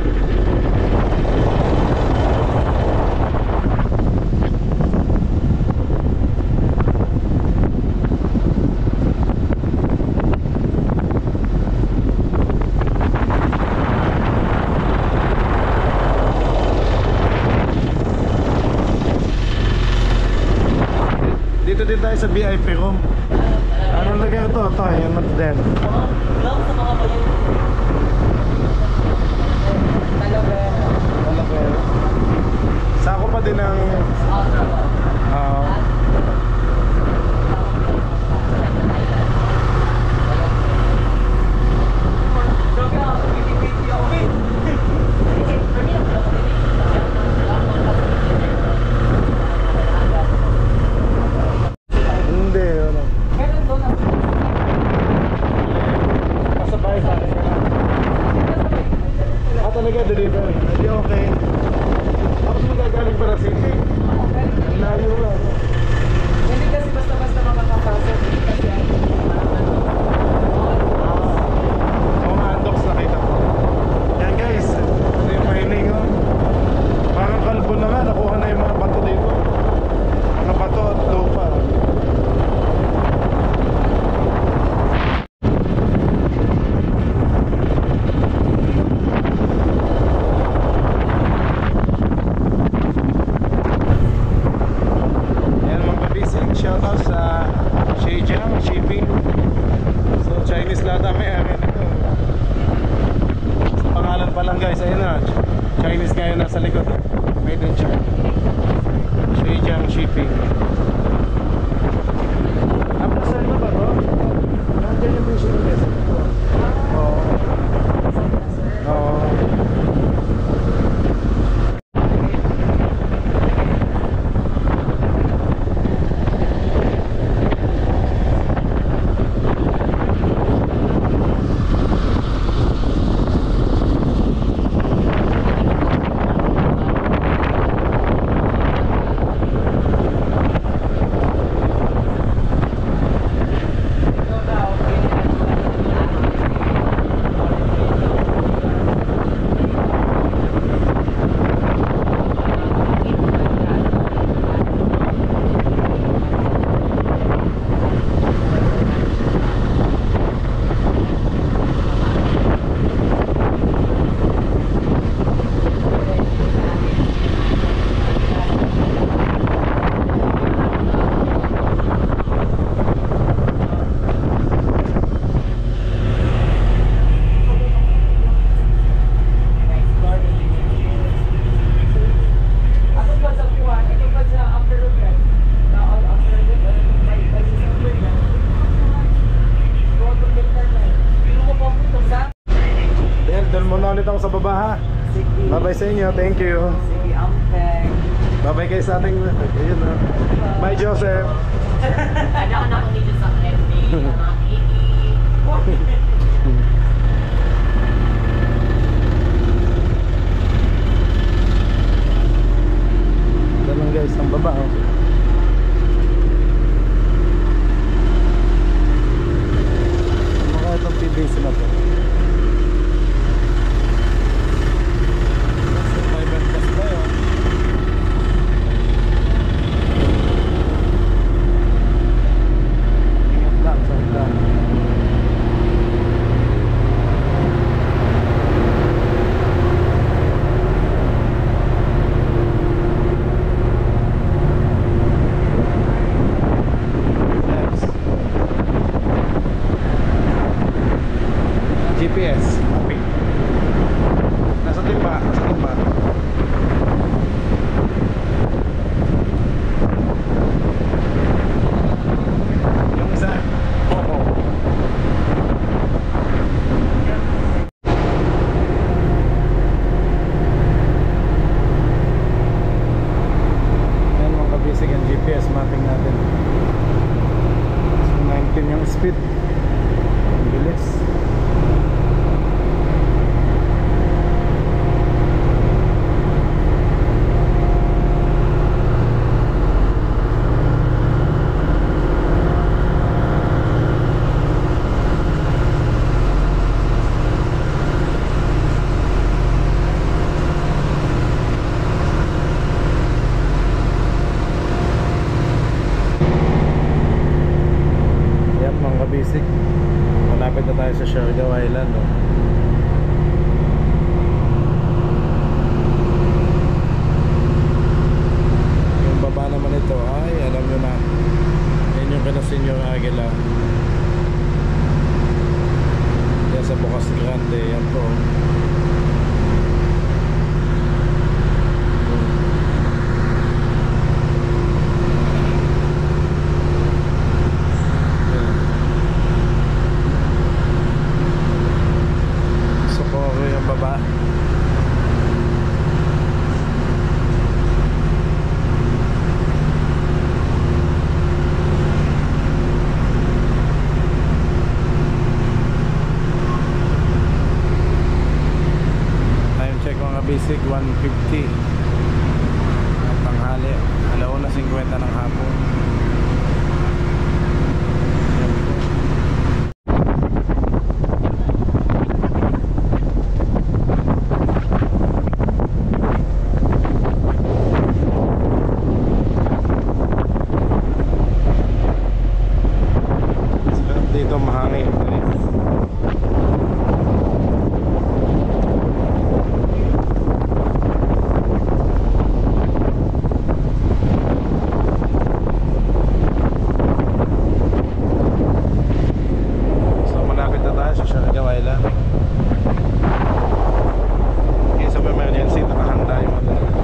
Dito din tayo sa VIP room. Anong lugar ito? Ito, yan na din. Talavera. Sako pa din ang hindi, ano. Kasabay sa akin ka na. Talaga deliver. Hindi okay. Tapos magagaling para city. Layo na. Hindi kasi basta-basta makakapasok. Kasi Mga andoks nakita ko. Yan guys. Ito yung mahiling oh. Parang kalbo na nga. Nakuha na yung mga bato dito. Mga bato at lupa. Shoutout sa Zhejiang Shipping. So Chinese lahat ang may-ari nito. Sa pangalan pa lang guys, ayun na. Chinese ngayon nasa likod. Made in China. Zhejiang Shipping. Tapos sa ito ba to? Nandiyan yung mission ulit. Oo. Oo. Sa baba ha. Bye bye sa inyo, thank you. sige, ampeg. Bye bye kayo sa ating ayun na. Bye Joseph. Ano ako na dito sa FB. Ito lang guys, ang baba oh. Yan, GPS mapping natin. So, 19 yung speed. Ang bilis. Basic. Malapit na tayo sa Siargao Island, no? Yung baba naman ito ay alam nyo na, yan yung Señor Aguila. Yan sa Bocas Grande. Yan po. Baba. Time check mga basic 1:50 at tanghali 1:50 ng hapon. Dito mahangin. So malapit na tayo sa Siargao Island. In case of emergency, nakahanda yung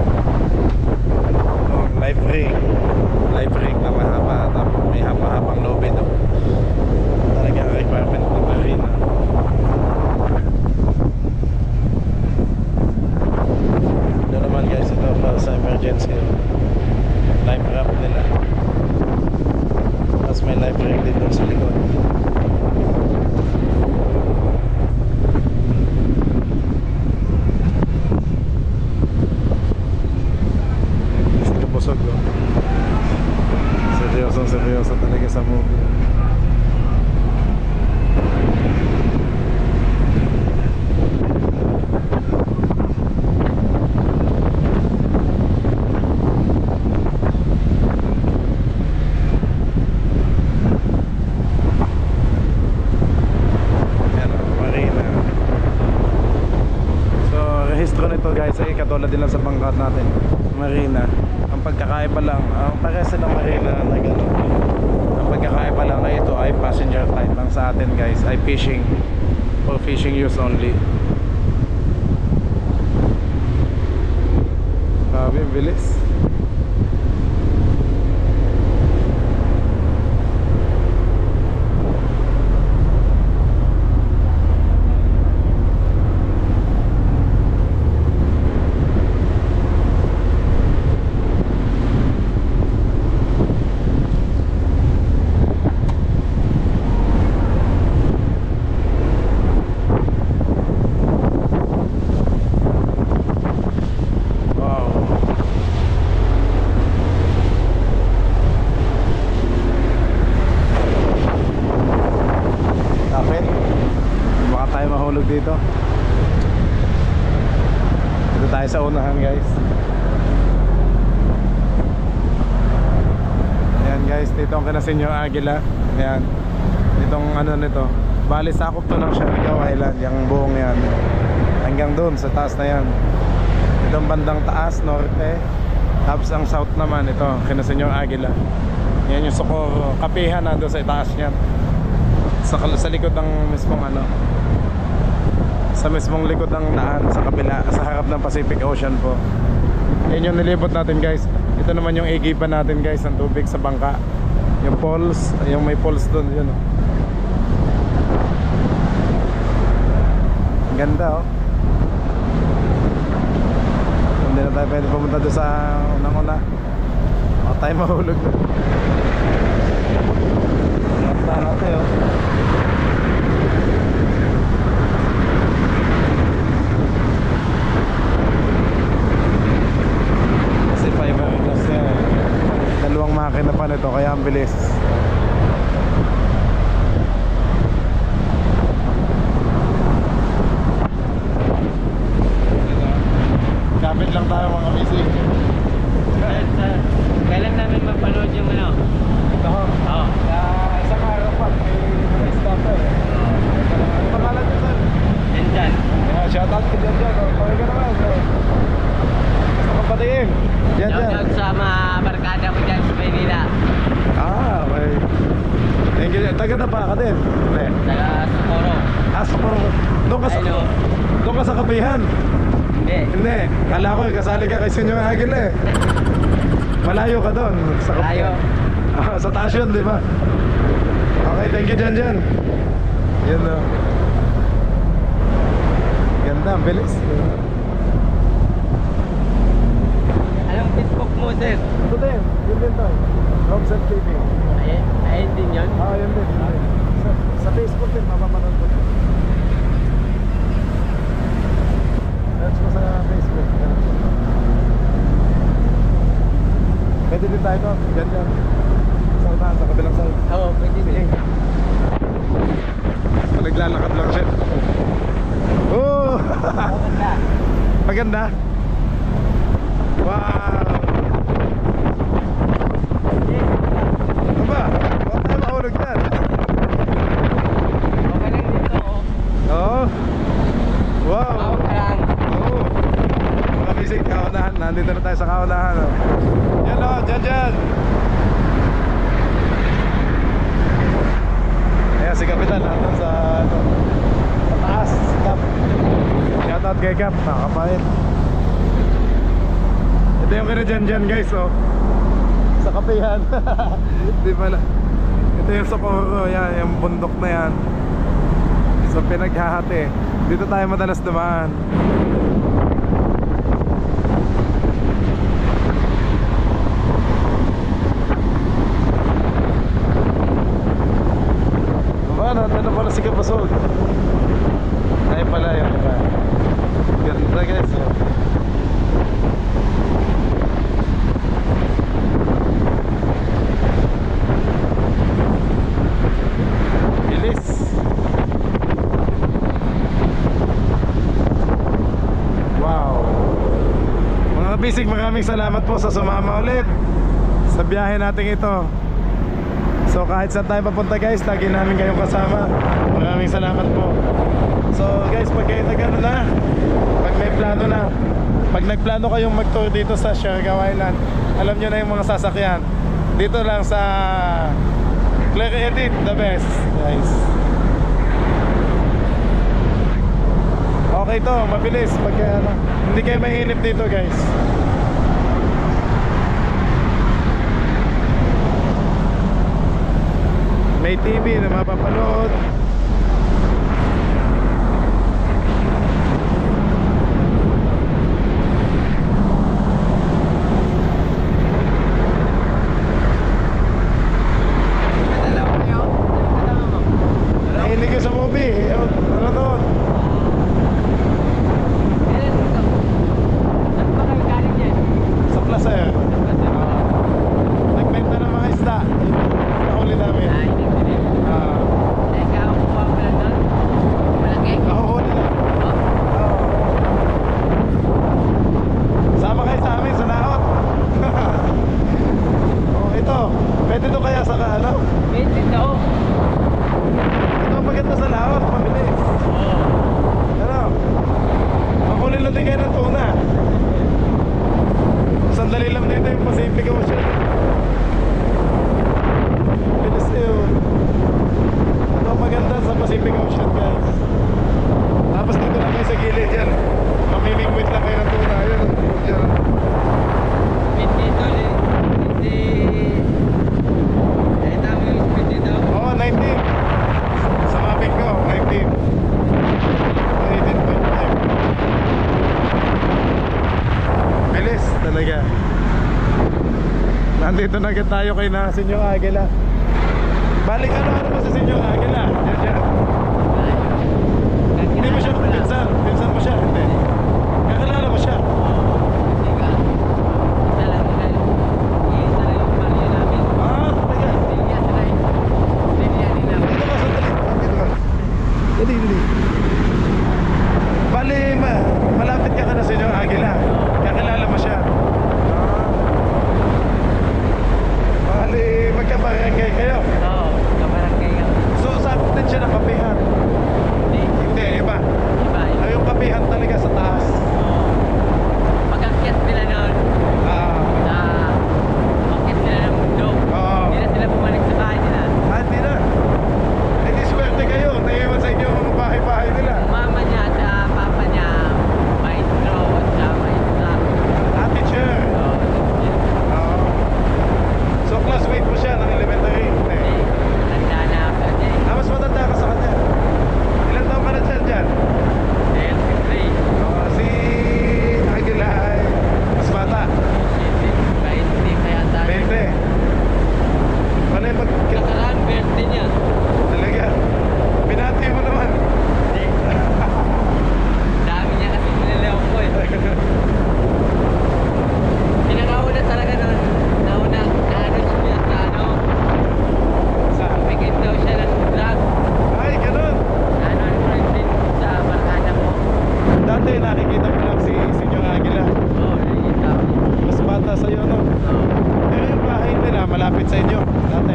life ring na mahaba, tapos may haba-habang lobby ito. Talagang requirement ng marina. Ito naman guys, ito para sa emergency life raft nila. Tapos may life ring din doon sa likod. Sige, busog ko. Seryoso talaga sa movie. Guys, ay katulad din lang sa bangkat natin, marina. Ang pagkakaiba lang, parehas silang marina na gano'n. Ang pagkakaiba lang ay ito ay passenger type. Ang sa atin guys ay fishing, for fishing use only. Grabe, bilis. Dito tayo sa unahan guys. Ayan guys, dito ang Señor Aguila. Ayan, ditong ano nito, bali sakop to ng Siargao Island, yung buong yan hanggang doon sa taas na yan. Itong bandang taas, norte. Tapos ang south naman, ito Señor Aguila. Yan yung Socorro, kapihan na doon sa itaas niyan, sa likod ng mismong ano, sa mismong likod ng daan, sa kabila, sa harap ng Pacific Ocean po. Yan yung nilibot natin guys. Ito naman yung igipan natin guys, ng tubig sa bangka. Yung falls, yung may falls doon, yun oh. Ang ganda oh. Hindi na tayo pwede pumunta doon sa unang-una. tayo mahulog na. Tara tayo. Kasi 5 plus yan. Dalawang makina pa nito kaya ang bilis. Kapit lang tayo mga bisig. Kailan namin mapanood yung ano? Ito ho. Oo. Isang araw pa. May stop eh. Ano pangalan nyo sir? Yan dyan. Shoutout ka dyan dyan. Kaway ka naman. Gusto ka patingin. Dyan dyan. Shoutout sa mga barkada ko dyan sa Maynila. Okay. Thank you. Taga na pa ka din? Hindi. Taga Socorro. Socorro. Doon ka sa... Hello. Doon ka sa Kapihan. Hindi. Hindi. Kala ko kasali ka kay Senyor Agil eh. Malayo ka doon. Sa Kapihan. Malayo. Sa taas yun, di ba? Okay, thank you dyan dyan. Yan na. Ganda, ang bilis. Anong Facebook mo, sir? Ito din, yun din to. Robson TV. Ayun din yun? Yun din. Sa Facebook din, mapapanood ko. Search mo sa Facebook. Pwede din tayo to, dyan. Sa unahan, sa kabilang side. Oo, pwede din. Naglalakad lang siya. Oh! Maganda. Wow! Aba, huwag tayo mahulog dyan. Okay lang dito, oh. Oo. Wow! Bawag ka lang. Oo. Mga bisig, kaunahan. Nandito na tayo sa kaunahan. Oh. Yan o, dyan. Ayan, si Kapitan natin sa taas. Cap. Shoutout kay Cap, nakakapait. Ito yung kina dyan guys, oh. Sa Kapihan. Di pala. Ito yung Socorro, yan, yung bundok na yan. So pinaghahati. Dito tayo madalas dumaan. Ano pala si Kapasog? Ay pala yun, diba? Ganda guys yun. Bilis. Wow. Mga bisig, maraming salamat po sa sumama ulit sa biyahe natin ito. So kahit saan tayo papunta guys, lagi namin kayong kasama. Maraming salamat po. So guys, pag kayo nag-ano na, pag may plano na, pag nagplano kayong mag-tour dito sa Siargao Island, alam nyo na yung mga sasakyan. Dito lang sa Clear Edit, the best guys. Okay to, mabilis. Pag hindi kayo mahilip dito guys. May TV na mapapanood. Nahilig ko sa movie. Ano doon? Saan ba kayo galing dyan? Sa placer. Nagbenta ng mga isda. Nahuli namin. Hindi. Ikaw, kuha mo lang doon? Malaki? Nahuhuli na. Sama kayo sa amin sa laot. Ito. Pwede to kaya sa ano? Pwede daw. Ito ang maganda sa laot. Mabilis. Ano? Mahuli lang din kayo ng tuna. Sandali lang dito yung Pacific Ocean. Bilis yun. Ito ang maganda sa Pacific Ocean guys. Tapos dito lang kayo sa gilid yan. Mamimingwit lang kayo ng tuna. Yun. Yan. Pwede doon eh. Hindi. Eh, tama yung speed dito. Oo, 19. Sa mapping ko, 19. 18.5. Bilis talaga. Nandito na agad tayo kay na Senyor Aguila. Balik ano mo sa Senyor Aguila? Yan siya. Hindi mo siya pinsan? Pinsan mo siya? Hindi. Kakilala mo siya? Ah, talaga? Dito ka, sandali. Dito ka. Dali. Bali, malapit ka na Senyor Aguila. Kakilala mo siya? Bali, magkabarangay kayo? Oo, kabarangay kami. So, sakot din siya ng kapihan? Hindi, iba. Ay, yung kapihan talaga sa taas. Pag-akyat nila noon, pag-akyat nila ng mundo, Oo. hindi na sila bumalik sa bahay nila. Hindi na. Eh, di swerte kayo. Naiwan sa inyo ang bahay-bahay nila. Mama niya at papa niya, maestro at maestra. Teacher. Oo. So, classmate mo siya ng elementary? Hindi. Tanda na ako dyan. Mas matanda ka sa kanya. Ilan taon ka na dyan? Si Aguila ay mas bata. 20. Ano yung Nakaraan, birthday niya. talaga? Binati mo naman. Dami niya kasi pinalaw ko eh. Pinakauna talaga noon. Nauna, nahanap siya sa ano. Bigyan daw siya ng vlog. Ay, ganun. Ano din sa barkada mo. Dati nakikita ko lang si Senyor Aguila. Oo, nakikita ko. Mas bata sa'yo, no? Oo. Pero yung bahay nila malapit sa inyo. Dati.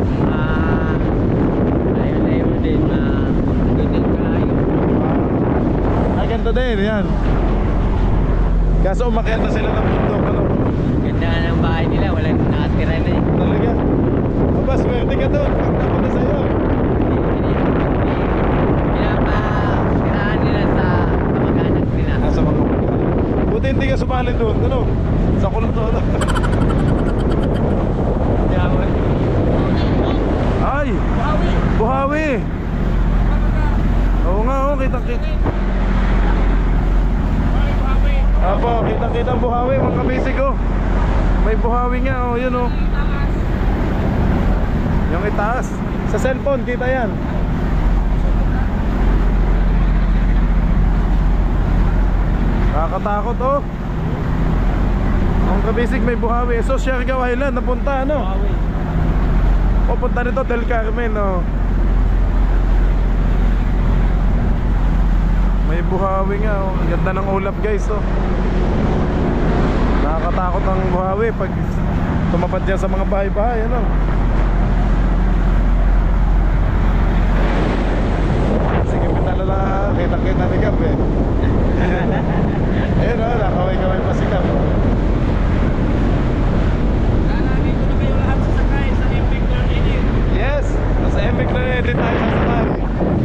Layo-layo din. Ganyan kayo. Ay, ganda din. Yan. Kaso umakyat na sila ng bundok. Ano? Ganda ng bahay nila. Walang nakatira na eh. Talaga. Aba, swerte ka doon. Pagtapos na sa'yo. Pinapakiraan nila sa kamag-anak nila. Nasa mga buti hindi ka sumali doon. Ano? Sa kulot doon. Ay! Buhawi! Oo nga, oh, kitang-kita. Apo, kitang-kita ang buhawi, mga kabisig, oh. May buhawi nga, oh, yun, oh. Yung itaas. Sa cellphone, kita yan. Nakakatakot, oh. Mga kabisig, may buhawi. So, Siargao Island, napunta, ano? O, punta nito, Del Carmen, oh. May buhawi nga, oh. Ang ganda ng ulap, guys, oh. Nakakatakot ang buhawi pag tumapad dyan sa mga bahay-bahay, ano. Sige, pinalala, kita-kita ni Gab, eh. Ayun, oh, nakaway-kaway pa si Gab, oh. Yes, nasa Epic na edit tayo sa safari.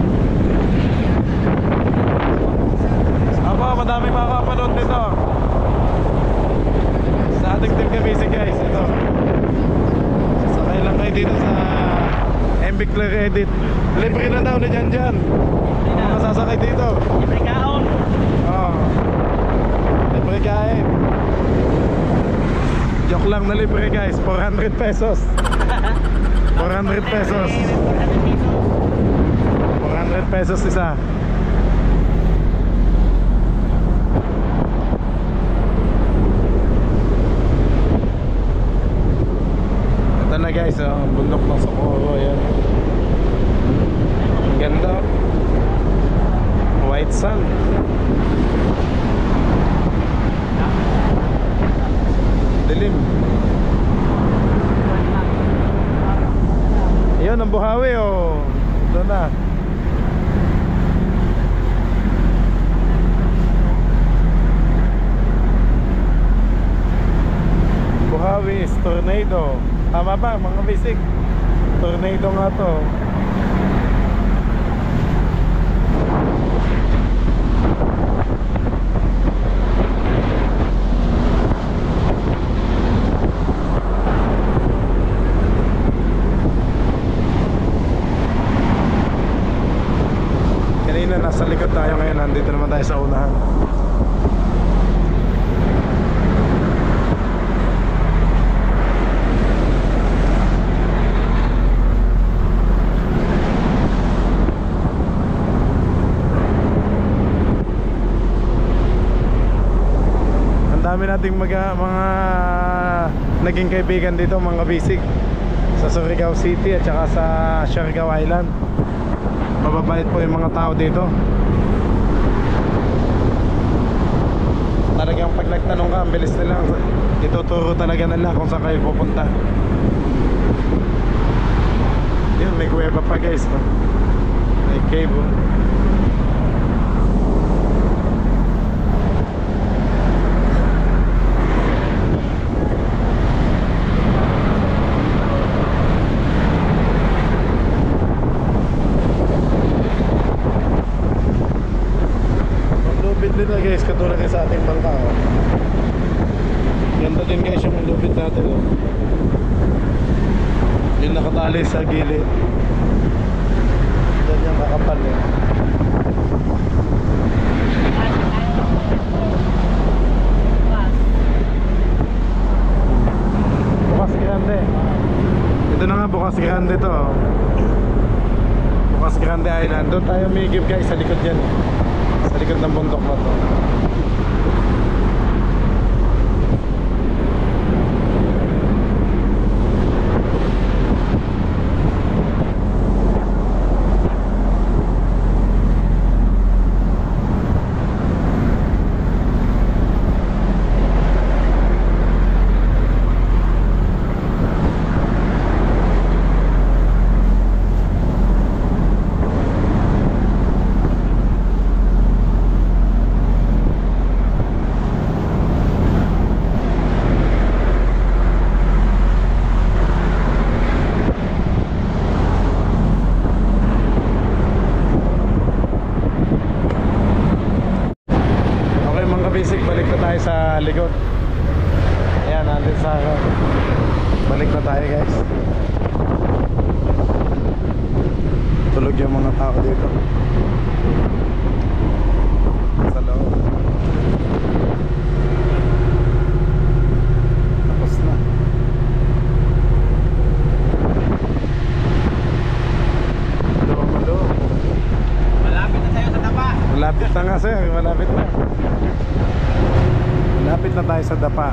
Aba, madami makakapanood nito sa Addictive Kabisi, guys. Ito, sakay lang kayo dito sa Epic Clear Edit. Libre na daw na dyan. Mga sasakay dito. Libre kaon. Oo, libre kain. Joke lang na libre, guys. 400 pesos. 400 pesos. 400 pesos isa. Ito na, guys, oh, ang bundok ng Socorro. Yan. Ang ganda. White sand. Dilim. Yun ang buhawi, oh. Doon na. Buhawi is tornado. Tama ba mga bisig? Tornado nga to. Kanina nasa likod tayo, ngayon nandito naman tayo sa unahan. nating mga naging kaibigan dito, mga bisig sa Surigao City at saka sa Siargao Island. Mababait po yung mga tao dito. Talagang pag nagtanong ka, ang bilis nila, ituturo talaga nila kung saan kayo pupunta. Yun, may kuweba pa guys, no? May cave, oh. Lupit nila guys, katulad din sa ating bangka, oh. Ganda din guys yung lupit natin, oh. Yung nakatali sa gilid. Yan yung kakapal, eh. Bukas Grande. Ito na nga, Bukas Grande to, oh. Bukas Grande Island. Doon tayo umigib guys, sa likod yan, sa likod ng bundok na to. Basic, balik na tayo sa likod. Ayan, nandun sa balik na tayo guys. Tulog yung mga tao dito sa loob. Tapos na. Malo. Malapit na tayo sa tapa. Malapit na nga sir, malapit na. Malapit na tayo sa Dapa.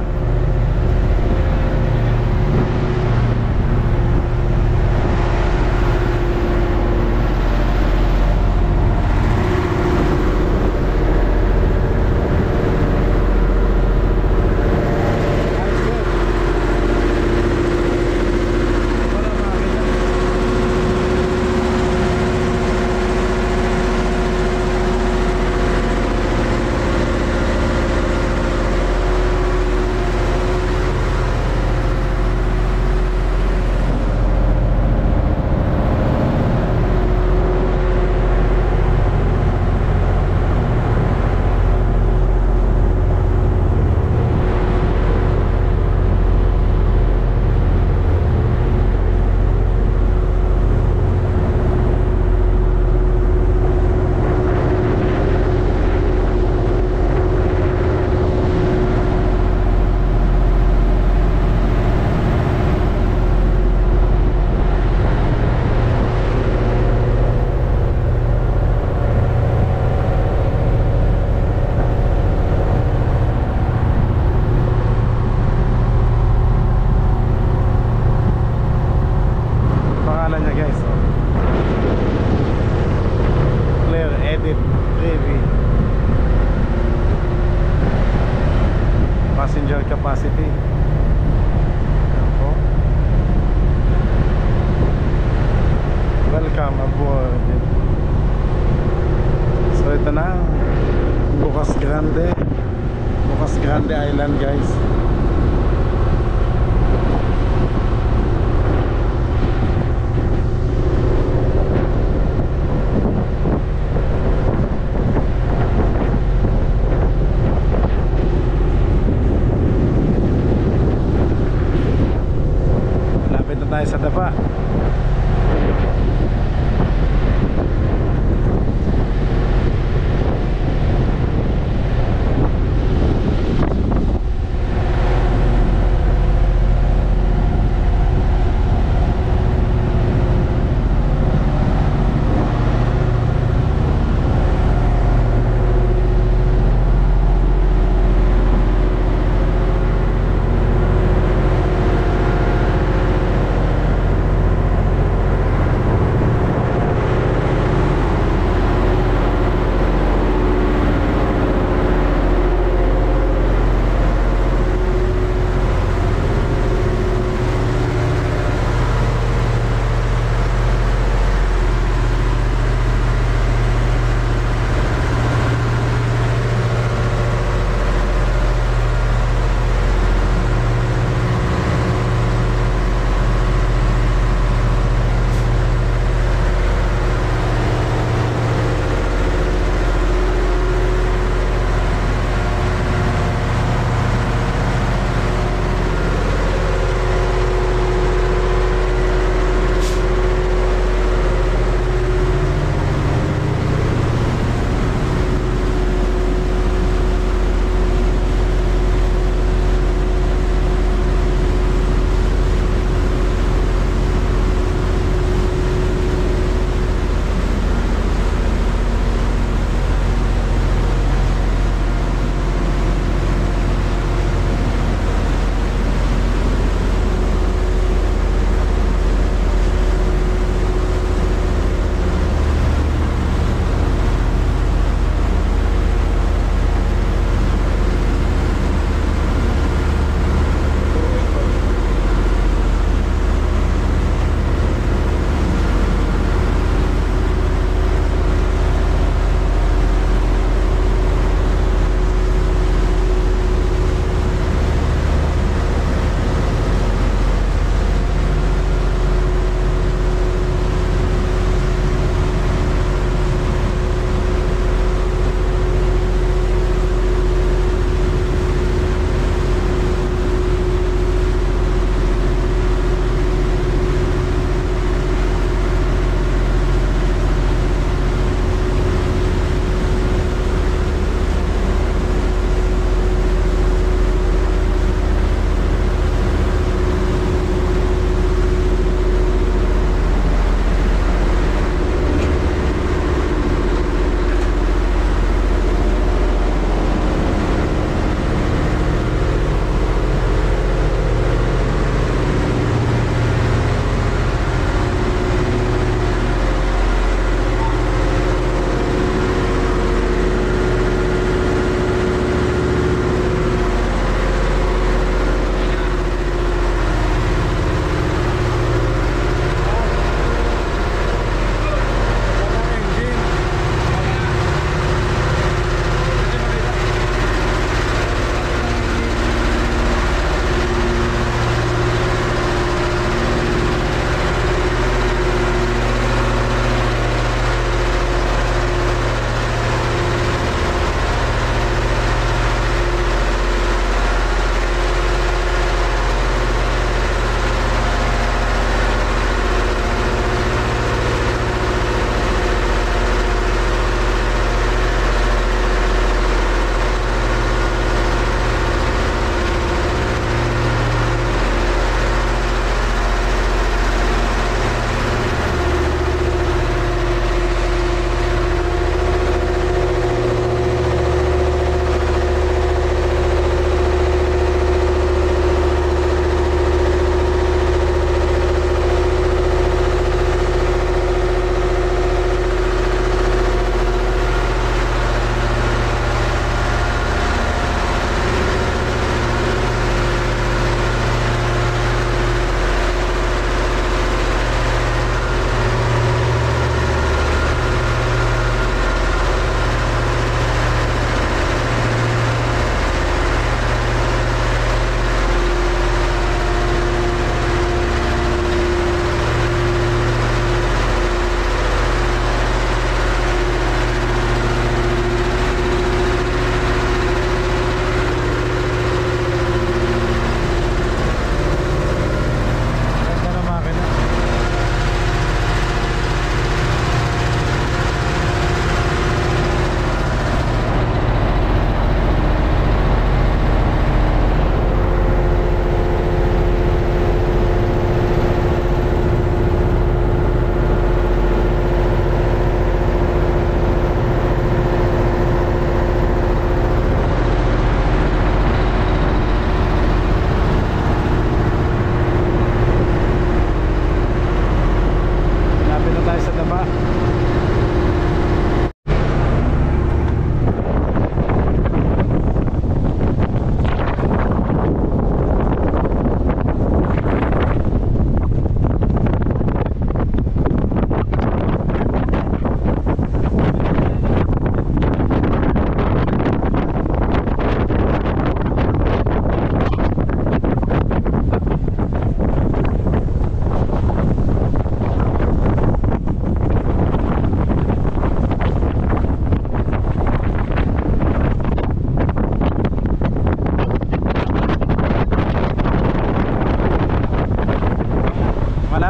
Passenger capacity. Ayan po. Welcome aboard. So ito na, Bukas Grande, Bukas Grande Island guys. Tayo sa Dapa.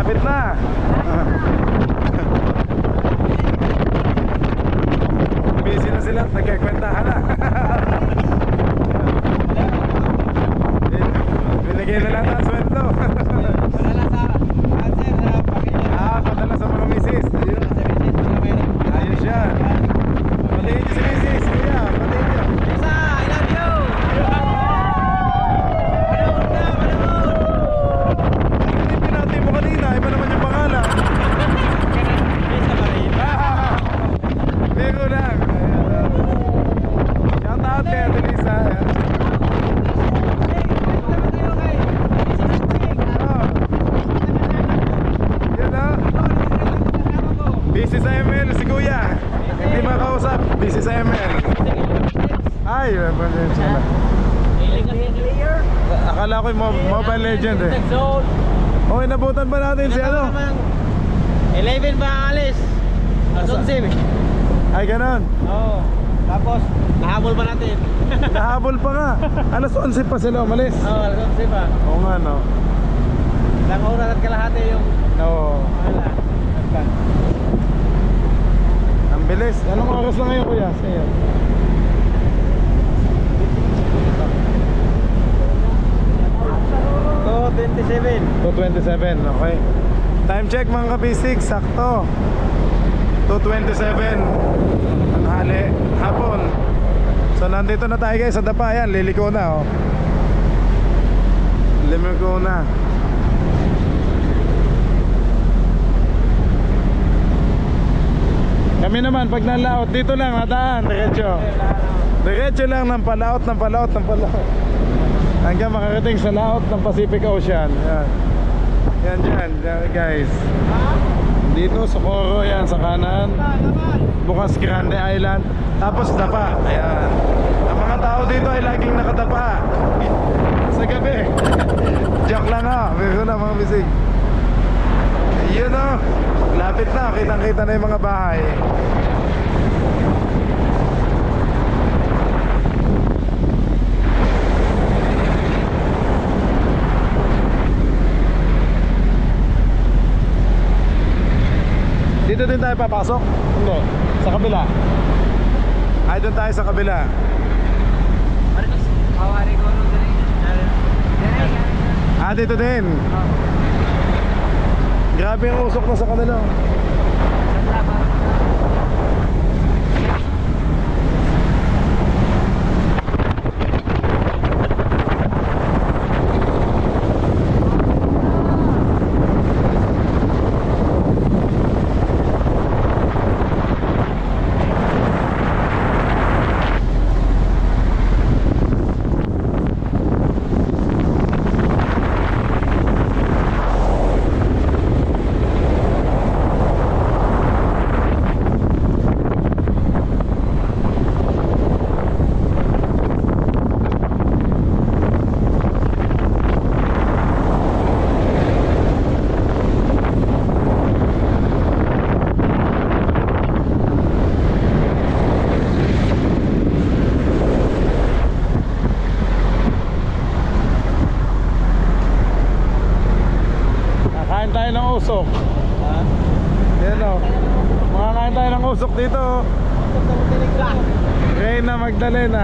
Lapit na. Busy na sila, nagkikwentahan na. Binigay na lang ang sweldo. Padala sa mga misis. Ayos yan. Patayin niyo si misis. Kuya, patayin niyo. Hindi pinatay mo kanina. Iba naman yung pangalan. Bego lang. Shout out kay Adelisa. Busy sa ML si Kuya. Hindi makausap. Busy sa ML. Ay, pasensya na. Akala ko yung Mobile Legend eh. Oh, inabutan ba natin si ano? 11 ba ang alis? Alas 11. Ay, ganon. Oo. Tapos, nahabol pa natin. Nahabol pa nga. Alas 11 pa sila umalis. Oo, alas 11 pa. Oo nga, no? Ilang oras at kalahati yung Oo. wala. Ang bilis. Anong oras na ngayon, Kuya? Sa'yo. 2:27. 2:27, okay. Time check mga kabisig, sakto 2:27 ang hapon. So nandito na tayo guys sa Dapa. Yan, liliko na oh. Liliko na. Kami naman pag nalaot dito lang nadaan, diretso lang ng palaot hanggang makarating sa laot ng Pacific Ocean. Yan dyan guys. Dito Socorro, yan sa kanan, bukas Grande Island, tapos Dapa. Ayan. Ang mga tao dito ay laging nakadapa sa gabi. Joke lang ha, meron na mga bisig. Yun o, lapit na, kitang kita na yung mga bahay. Dito din tayo papasok? Hindi, sa kabila. Ay, doon tayo sa kabila. Ah, dito din. Grabe ang usok na sa kanila. Usok. Yan o. Makakain tayo ng usok dito. Reyna Magdalena.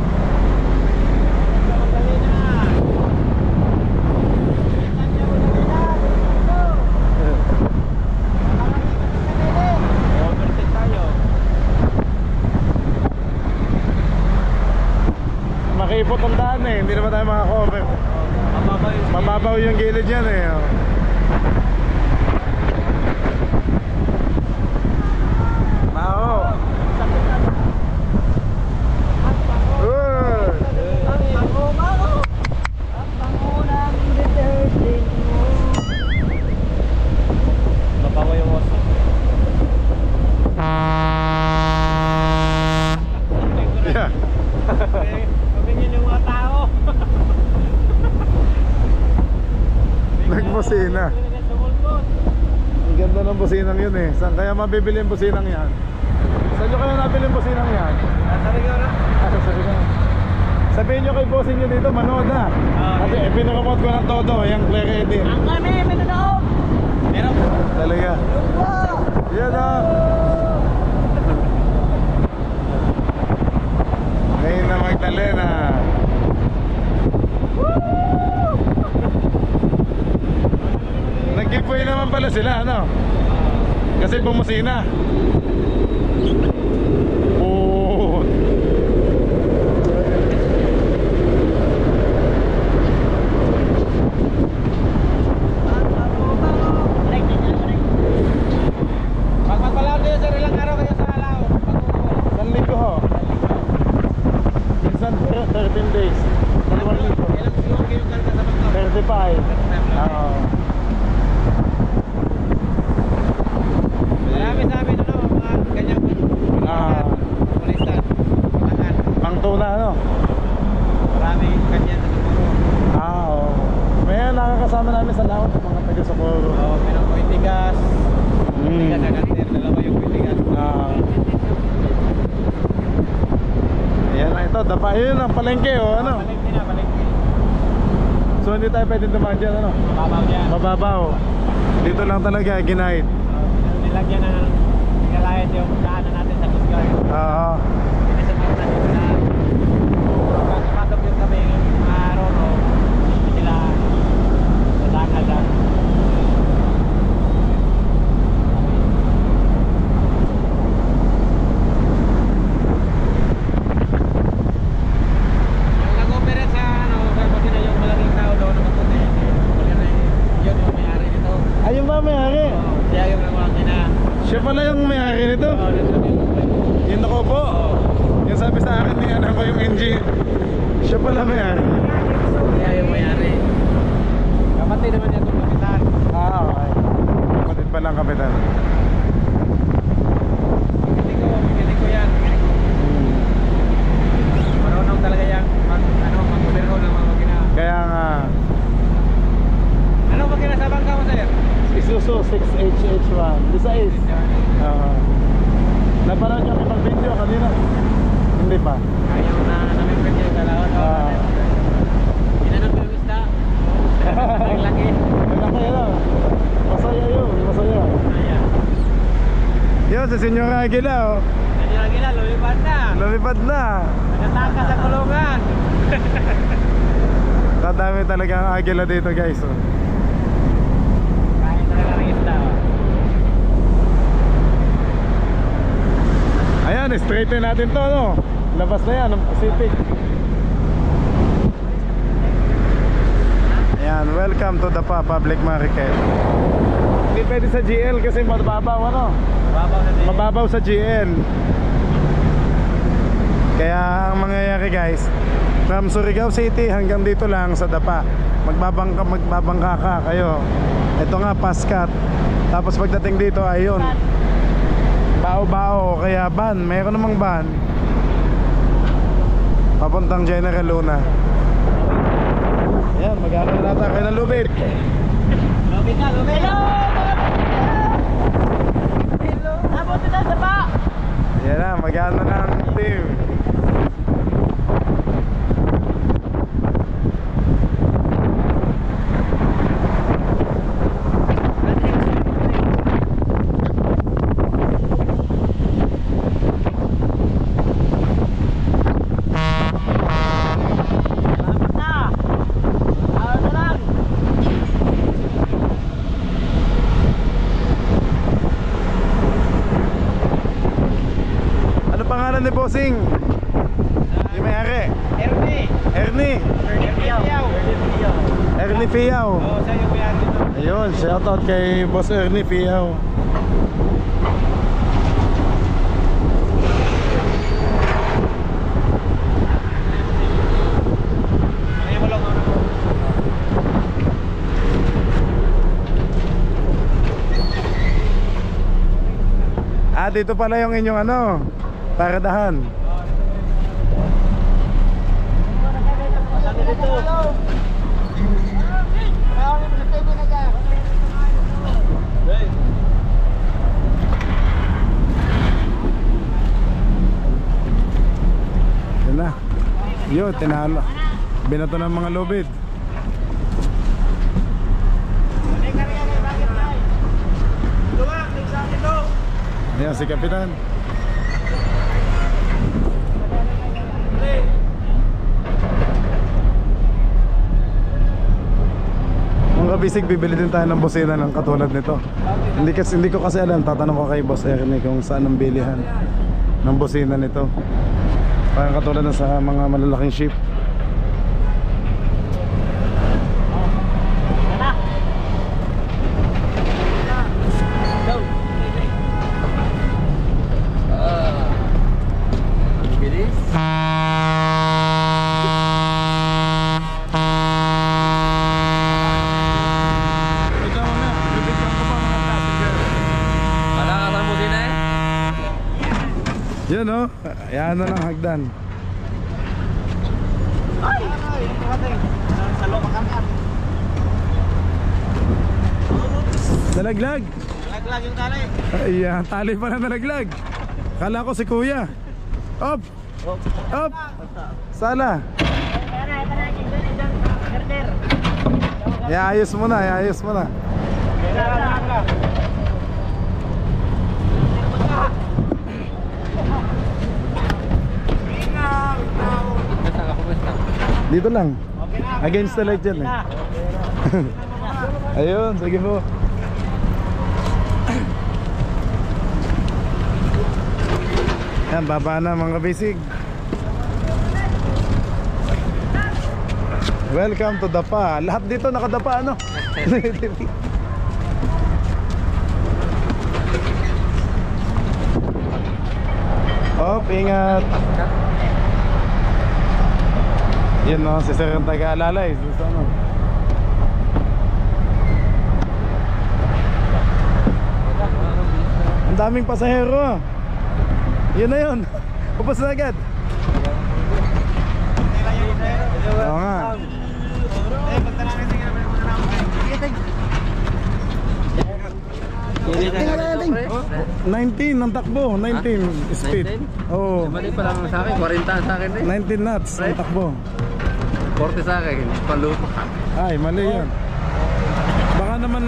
Makipot ang daan eh. Hindi naman tayo makakover. Mababaw yung gilid yan eh. Busina. Ang ganda ng businang yun eh. Saan kaya mabibili yung businang yan? Saan nyo kaya nabili yung businang yan? Sa Rigora. Sa Rigora. Sabihin nyo kay bossing nyo dito, manood na. Kasi pinaramote ko ng todo, yung Claire Edin. Ang kami, pinanood! Ayan o. Ngayon na Magdalena. Nag-giveaway naman pala sila, ano? Kasi bumusina. Oh. Pagpapalaw kayo sa ilang araw kayo sa alaw. Isang linggo ho. Minsan 13 days. Dalawang linggo. Ilang siguro kayo kalta sa bangka? 35. Oo. Marami sa amin ano, mga ganyan pulisan, tangan. Pang tuna, ano? Marami ganyan sa Socorro. Oo. May nakakasama namin sa laot, mga taga Socorro. Oo, meron ko itigas. Itigas na kanter, dalawa yung itigas. Ayan na ito, dapa yun ang palengke o ano? Palengke na, palengke. So hindi tayo pwede dumaan dyan, ano? Mababaw dyan. Mababaw. Dito lang talaga, ginahit. Nilagyan na nilalayan yung daanan natin sa Coast Guard. Oo. Pinasagot natin na pagkapatok yung kami mga roro, hindi sila nadakal na. Yung nag-operate sa ano, kasi na yung malaking tao doon na maputi. Yun yung may-ari nito. Ayun ba may-ari? Siya yung nangwaki na. Siya pala yung may-ari nito. Yun ako po. Yung sabi sa akin ni anak ko yung engine. Siya pala may-ari. Siya yung may-ari. Kapatid naman niya itong kapitan. Okay. Kapatid pa lang kapitan. Pikinig ko yan. Marunong talaga yan. Mag-goberno ng mga makina. Kaya nga, Anong makina sa bangka mo, sir? Isuzu 6HH1. Isa is. Napanood nyo kami mag-video kanina? Hindi pa. Ayaw na namin pwede yung dalawat. Inanong ko yung isda. Naglaki. Malaki yun. Masaya yun. Masaya. Ayan. Yun, si Senyor Aguila oh. Nandiyo lagi na, lumipad na. Lumipad na. Nagatakas sa kulungan. Dadami talaga ang Aguila dito guys oh. Kaya talaga ng isda. Ayan, straighten natin to no. Labas na yan, ang Pacific. Ayan, welcome to the public market. Hindi pwede sa GL kasi mababaw ano. Babaw na din. Mababaw sa GL. Kaya ang mangyayari guys, from Surigao City hanggang dito lang sa Dapa. Magbabangka ka kayo. Ito nga Pascat. Tapos pagdating dito ayun. Bao-bao kaya van, mayroon namang van. Papuntang General Luna. Ayan, mag-aaral na natin kayo ng lubid. Lubid na, lubid. Hello! Abot na sa pa! Ayan na, mag-aaral na ng team. Ni Bossing yung may-ari Ernie. Ernie Ernie Fiyaw. Oo, siya yung may-ari dito. Ayun, shoutout kay Boss Ernie Fiyaw. Ano mo lang ako. Dito pala yung inyong ano paradahan. Yan na. Yun, tinalo. Binato ng mga lubid. Yan si Kapitan. Mga kabisig, bibili din tayo ng busina ng katulad nito. Hindi ko kasi alam, tatanong ko kay Boss Ernie kung saan ang bilihan ng busina nito. Parang katulad na sa mga malalaking ship. Yan o, yan na lang hagdan. Nalaglag. Nalaglag yung tali. Ayan, tali pala nalaglag. Kala ko si Kuya. Up! Up! Sala. Iayos mo na, iayos mo na. Dito lang. Against the light dyan eh. Ayun, sige po. Yan, baba na mga bisig. Welcome to Dapa. Lahat dito nakadapa ano? Oh, ingat. Yan no, si Sir ang taga-alalay. Ano? Ang daming pasahero. Yun na yun. Upos na agad. Oo nga. 19 ang takbo, 19 speed. Oo. Mali pa lang sa akin, 40 sa akin eh. 19 knots ang takbo. 40 sa akin, palupa. Ay, mali yan. Baka naman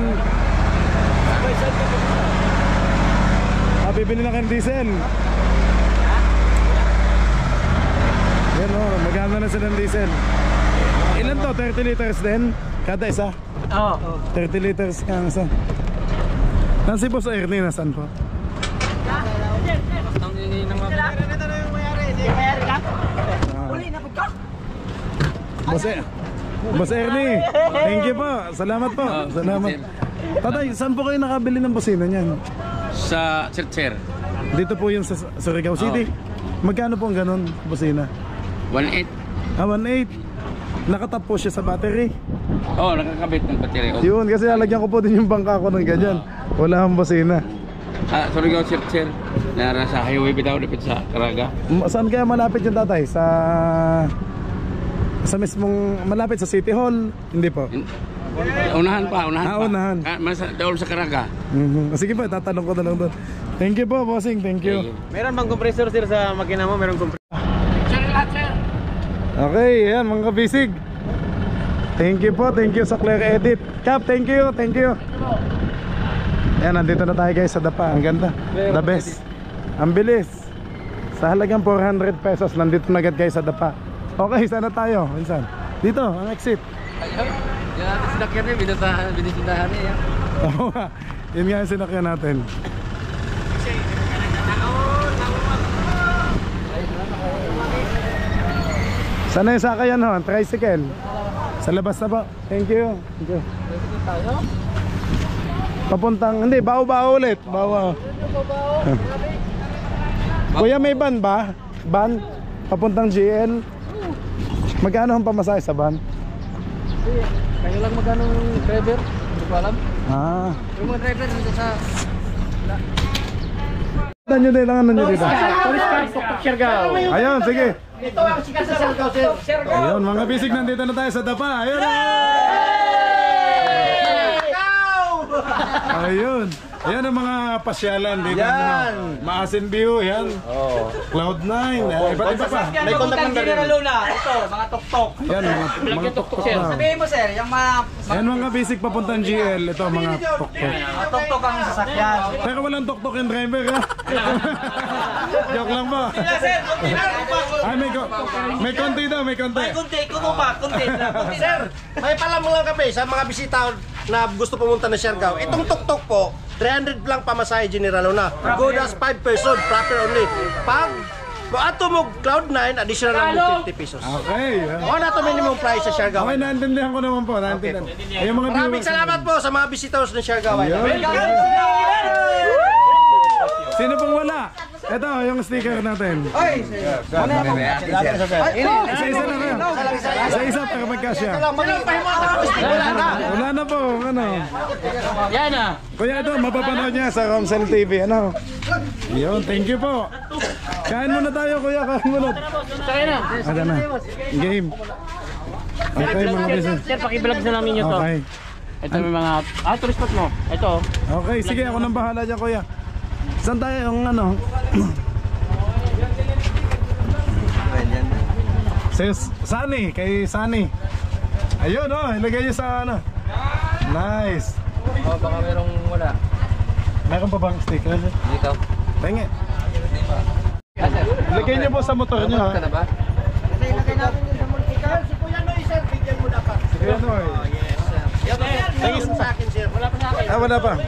bibili na kayong diesel. Yan o, magkano na sila ng diesel. Ilan to? 30 liters din? Kada isa? Oo. 30 liters ka isa. Saan si Boss Ernie? Nasaan po? Ang ingay ng mga Boss Ernie, thank you po. Salamat po. Salamat. Tatay, saan po kayo nakabili ng busina niyan? sa Sir. Dito po yung sa Surigao City. Magkano po ang ganun busina? 1.8. Ah, 1.8. Nakatap po siya sa battery. Oh, nakakabit ng battery. Oh. Yun, kasi lalagyan ko po din yung bangka ko ng ganyan. Wala akong busina. Surigao Sir. Nara sa highway bitaw dapit sa Caraga. Saan kaya malapit yung tatay? Sa mismong malapit sa City Hall? Hindi po. Unahan pa. Unahan. Doon sa Caraga. Sige po, tatanong ko na lang doon. Thank you po, bossing. Thank you. Meron bang compressor sir sa makina mo? Meron compressor. Okay, yan mga kabisig. Thank you po, thank you sa Clear Edit. Cap, thank you, thank you. Yan, nandito na tayo guys sa Dapa. Ang ganda, the best. Ang bilis. Sa halagang 400 pesos, nandito na agad guys sa Dapa. Okay, sana tayo? Minsan. Dito, ang exit. Yan natin sinakyan eh, binisindahan eh. Oo nga, yun nga yung sinakyan natin. Sana yung sakayan ho, tricycle. Sa labas na po. Thank you. Thank you. Papuntang, hindi, bao-bao ulit. Bao. Kuya, may van ba? Van? Papuntang GL? Magkano ang pamasahe sa van? Kayo lang magkano driver? Hindi ko alam. Ah. Yung mga driver nandito sa... Saan nyo din lang ano nyo dito? Siargao. Ayun, sige. Ito ang sikat sa Siargao sir. Ayun, mga bisig, nandito na tayo sa Dapa. Ayun. Ayun. Ayan ang mga pasyalan dito. Yan. Maasin View, yan. Cloud9. Iba't iba pa. May contact number rin. Ito, mga tok-tok. Yan, mga tok-tok na. Sabihin mo sir, yung mga Ayan mga basic papuntang GL. Ito mga tok-tok. tok-tok ang sasakyan. Pero walang tok-tok yung driver ha. Joke lang po. Sir, konti lang. Ay, may konti daw, may konti. Konti, konti lang. Sir, may pala mo lang kami sa mga bisita na gusto pumunta na Siargao. Itong tuk-tuk po, 300 lang pamasahe General Luna. Good as 5 person, proper only. Pag ato mo Cloud9, additional lang mo 50 pesos. Okay. O na to minimum price sa Siargao. Okay, naintindihan ko naman po. Naintindihan. Ay, yung mga Maraming viewers. salamat po sa mga visitors ng Siargao. Sino pong wala? Ito, yung sticker natin. Isa-isa na kayo. Isa-isa para magkasya. Wala na po, ano. Yan ah. Kuya, ito, mapapanood niya sa Romsel TV, ano. Yun, thank you po. Kain muna tayo, kuya, kain muna. Sakay na. Ada na. Game. Okay, mga business. Sir, pakiblog na namin nyo to. Okay. Ito may mga, tourist spot mo. Ito. Okay, sige, ako nang bahala dyan, kuya. Saan tayo yung ano? Sunny, kay Sunny. Ayun, oh, ilagay niyo sa ano. Nice. Baka merong wala. Meron pa bang sticker? Dito. Pengi. Ilagay niyo po sa motor niyo, ha? ba? Si Kuya Noy, sir, bigyan mo dapat. Sige, ano eh. Thank you sa akin, sir. Wala pa sa akin. Ah, wala pa.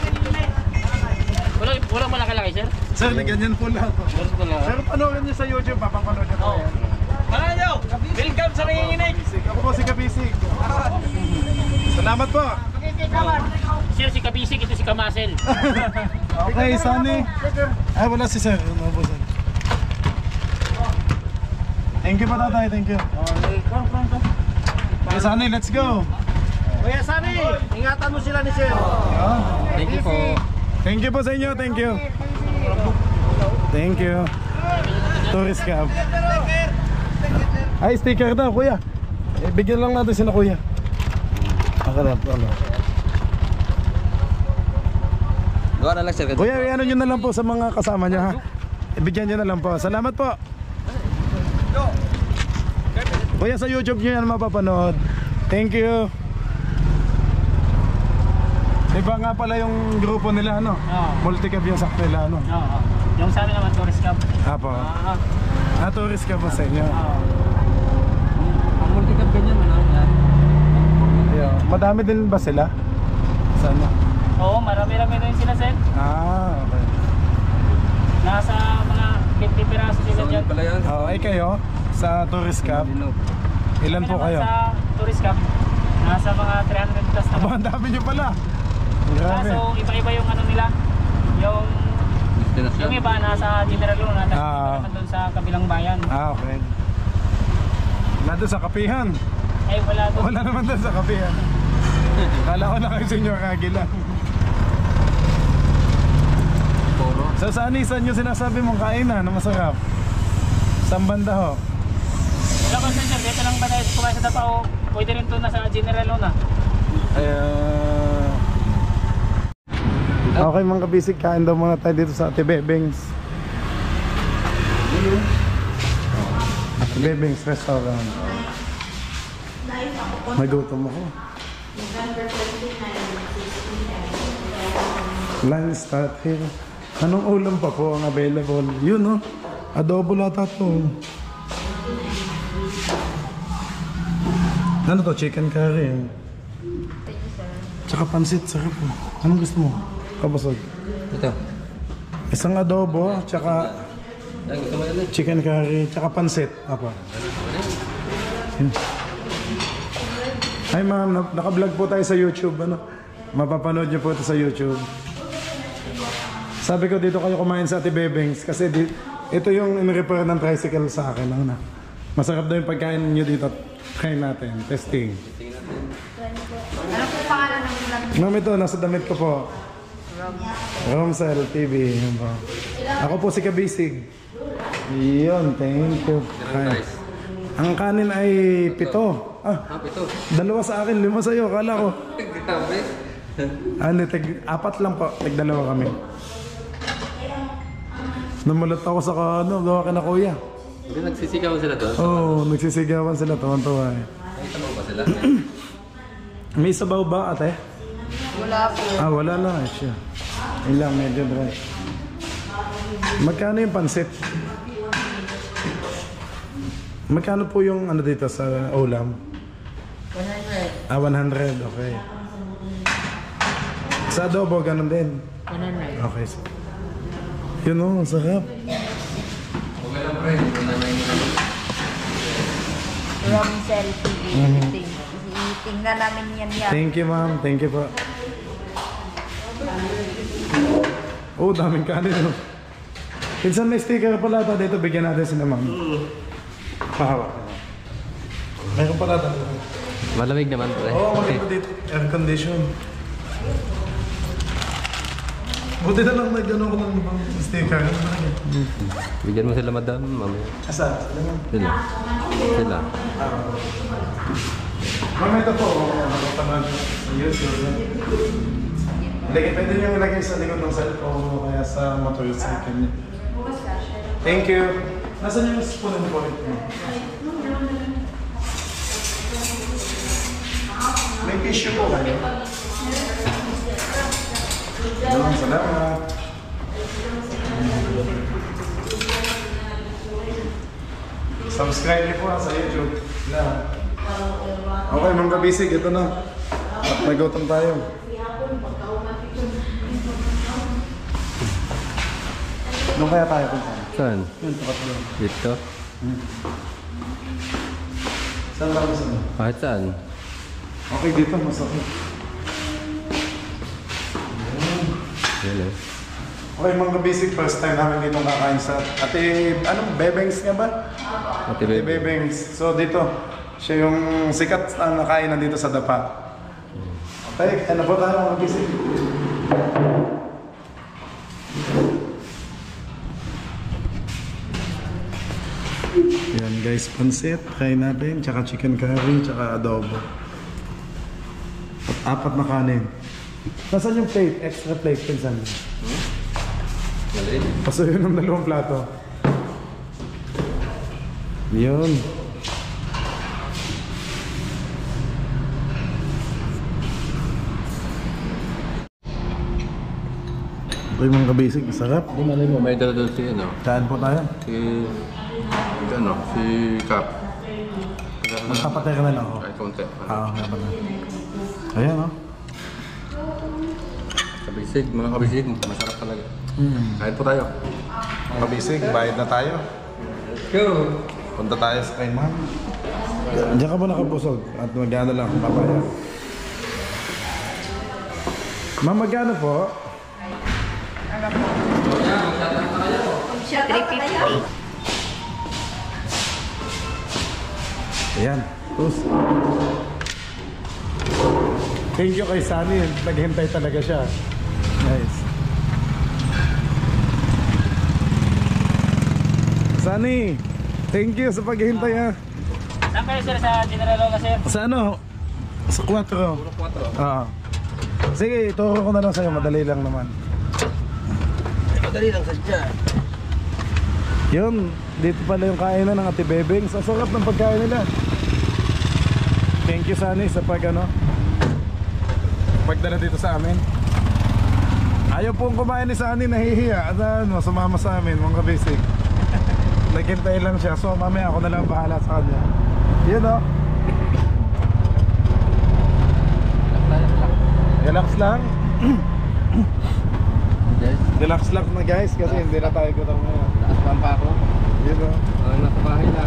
Wala malaki-laki, sir. Sir, ganyan po lahat. Pero panoorin niyo sa YouTube, papapanood niyo po yan. Mga nyo, welcome sa nanginginig. Ako po si Kabisig. Salamat po. Sir, si Kabisig, ito si Kamasel. Okay, Sunny. Ay, wala si Sir. Ano po, Sir? Thank you po, tatay. Thank you. Okay, Sunny, let's go. Kuya Sunny, ingatan mo sila ni sir. Thank you po. Thank you po sa inyo. Thank you. Thank you. Tourist cab. Ay, sticker daw, kuya. Bigyan lang natin sila, kuya. Akarap, ano. Gawa na lang sir. Kuya, ano nyo na lang po sa mga kasama nyo, ha? Ibigyan nyo na lang po. Salamat po. Kuya, sa YouTube nyo yan mapapanood. Thank you. Iba nga pala yung grupo nila, ano? Multicab yung sakto nila, ano? Oo. Yung sa amin naman, tourist cab. Apo. Tourist ka po sa inyo. Ang multi-cab ganyan, ano? Yan. Madami din ba sila? Sana? Oo, marami-rami rin sila, sir. Okay. Nasa mga 50 piraso sila dyan. Pala yan. Ay kayo, sa tourist cab, ilan po kayo? Sa tourist cab, nasa mga 300 plus na. Aba, ang dami nyo pala. Grabe. So, iba-iba yung ano nila. Yung iba nasa General Luna, naman doon sa kabilang bayan. Okay. Nandun sa kapihan. Ay, wala doon. Wala naman doon sa kapihan. Kala ko na kayo Senyor Aguila. So saan nyo sinasabi mong kainan na masarap? Saan banda ho? Wala ko sir, dito lang ba tayo kumain sa Davao? Pwede rin to nasa General Luna. Okay mga kabisig, kain daw muna tayo dito sa Ate Bebeng's. Ate Bebeng's Restaurant. May gutom ako. Lunch start here. Anong ulam pa po ang available? Yun, no? Adobo lata to. Ano to? Chicken curry. Tsaka pansit, sarap po. Anong gusto mo? Kabusog. Ito. Isang adobo, tsaka chicken curry, tsaka pansit. Apa. Hi ma'am, naka-vlog po tayo sa YouTube, ano? Mapapanood niyo po ito sa YouTube. Sabi ko dito kayo kumain sa Ate Bebeng's kasi ito yung in-repair ng tricycle sa akin. Ano na? Masarap daw yung pagkain niyo dito. Try natin. Testing. Ano po pangalan ng vlog? Ma'am, ito, nasa damit ko po. Romsel TV. Yan po. Ako po si Kabisig. Yun, thank you. Ang kanin ay 7. Ito. 2 sa akin, 5 sa'yo. Kala ko. Grabe. Ano, apat lang po. Tig-dalawa kami. Namulat ako sa gawa ka na kuya. Hindi nagsisigawan sila doon? Oo, nagsisigawan sila. Tuwan-tuwa eh. May sabaw ba sila? May sabaw ba ate? Wala po. Wala lang eh siya. Ilang, medyo dry. Magkano yung pansit? Magkano po yung ano dito sa ulam? 100. 100, okay. Sa adobo, ganun din. 100. Okay. Yun o, sarap. Okay lang pre. From selfie eating. Tingnan namin yan. Thank you ma'am, thank you po. Oh, daming kanin. No? Pinsan may sticker pala ata dito, bigyan natin sila ma'am. Pahawa. Mayroon pala ata. Malamig naman pre. Oo, maganda dito. Air condition. Buti na lang nag-ano ko ng ibang sticker. Bigyan mo sila madam, mamaya. Asa? Sila. Sila. Ma'am, ito po. Nakapanood sa YouTube. Pwede nyo ilagay sa likod ng cellphone o kaya sa motorcycle niya. Thank you. Nasaan yung spoon and fork mo? May tissue po kayo. Salamat. Subscribe niyo po sa YouTube. Okay, mga kabisig, ito na. At may gutom tayo. Doon kaya tayo kung saan? Saan? Yun, tapat doon. Dito? Saan lang gusto mo? Kahit saan? Okay, dito masakit. Yan eh. Okay, mga basic, first time namin dito kakain sa Ate, Bebengs nga ba? Ate Ate Bebe. Bebengs. So dito, siya yung sikat na nakainan dito sa Dapa. Okay, ano po tayo mga basic? Yan guys, pansit, try natin, tsaka chicken curry, tsaka adobo. At apat na kanin. Nasaan yung plate? Extra plate, pinsan. Maliit. Paso yun ng 2 plato. Yun. Okay mga kabisig, sarap. Hindi malay mo, may dala doon si ano. Kain po tayo. Si Cap. Magpapatay ka na lang ako. Kahit konti. Oo, nga pala. Ayan o. Kabisig, mga kabisig. Masarap talaga. Kahit po tayo. Kabisig, bayad na tayo. Let's go! Punta tayo sa kay ma'am. Diyan ka ba nakapusog? At magkano lang kung papaya? Ma'am, magkano po? 350. Ayan. Tus. Thank you kay Sunny. Naghintay talaga siya. Nice. Sunny, thank you sa paghihintay ha. Saan kayo sir? Sa General Lola sir? Sa ano? Sa 4. Oo. Sige, ituro ko na lang sa'yo. Madali lang naman. Madali lang sadya. Yun, dito pala yung kainan ng Ate Bebeng. Sa sarap ng pagkain nila. Thank you Sunny sa pagdala dito sa amin. Ayaw pong kumain ni Sunny, nahihiya at sumama sa amin mga kabisig. Naghintay lang siya, so mamaya ako na lang bahala sa kanya. Yun o. Relax lang. Relax lang na guys kasi hindi na tayo gutom ngayon. Taas pa ako. Yun o. Nasa bahay lang.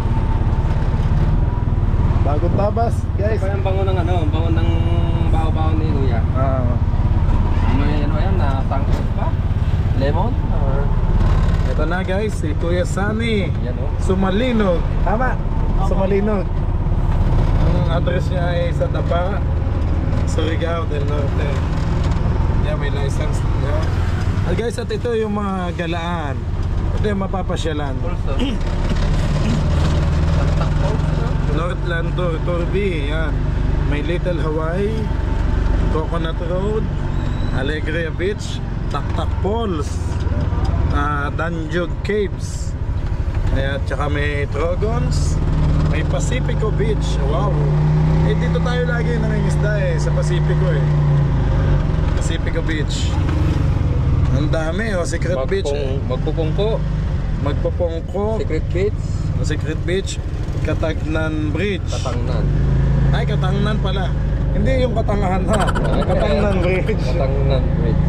Bagong tabas guys. Pa yung bango ng ano, bango ng baho-baho ni Kuya. May ano yan, natangkos pa? Lemon? Or... Ito na guys, si Kuya Sunny. Yan o. Sumalinog. Tama, Sumalinog. Ang address niya ay sa Dapa, Surigao del Norte. Yan, may license niya. At guys, at ito yung mga galaan. Ito yung mapapasyalan. Also. Northland Tour B, yan. May Little Hawaii. Coconut Road, Alegria Beach, Taktak Falls, Danjog Caves. Ayan, tsaka may Trogons, may Pacifico Beach. Wow. Eh dito tayo lagi nangingisda eh, sa Pacifico eh. Pacifico Beach. Ang dami oh, Secret Beach. Magpupungko. Magpupungko. Secret Beach. Secret Beach. Katagnan Bridge. Katangnan. Ay, Katangnan pala. Hindi yung Katangahan ha. Katangnan Bridge. Katangnan Bridge.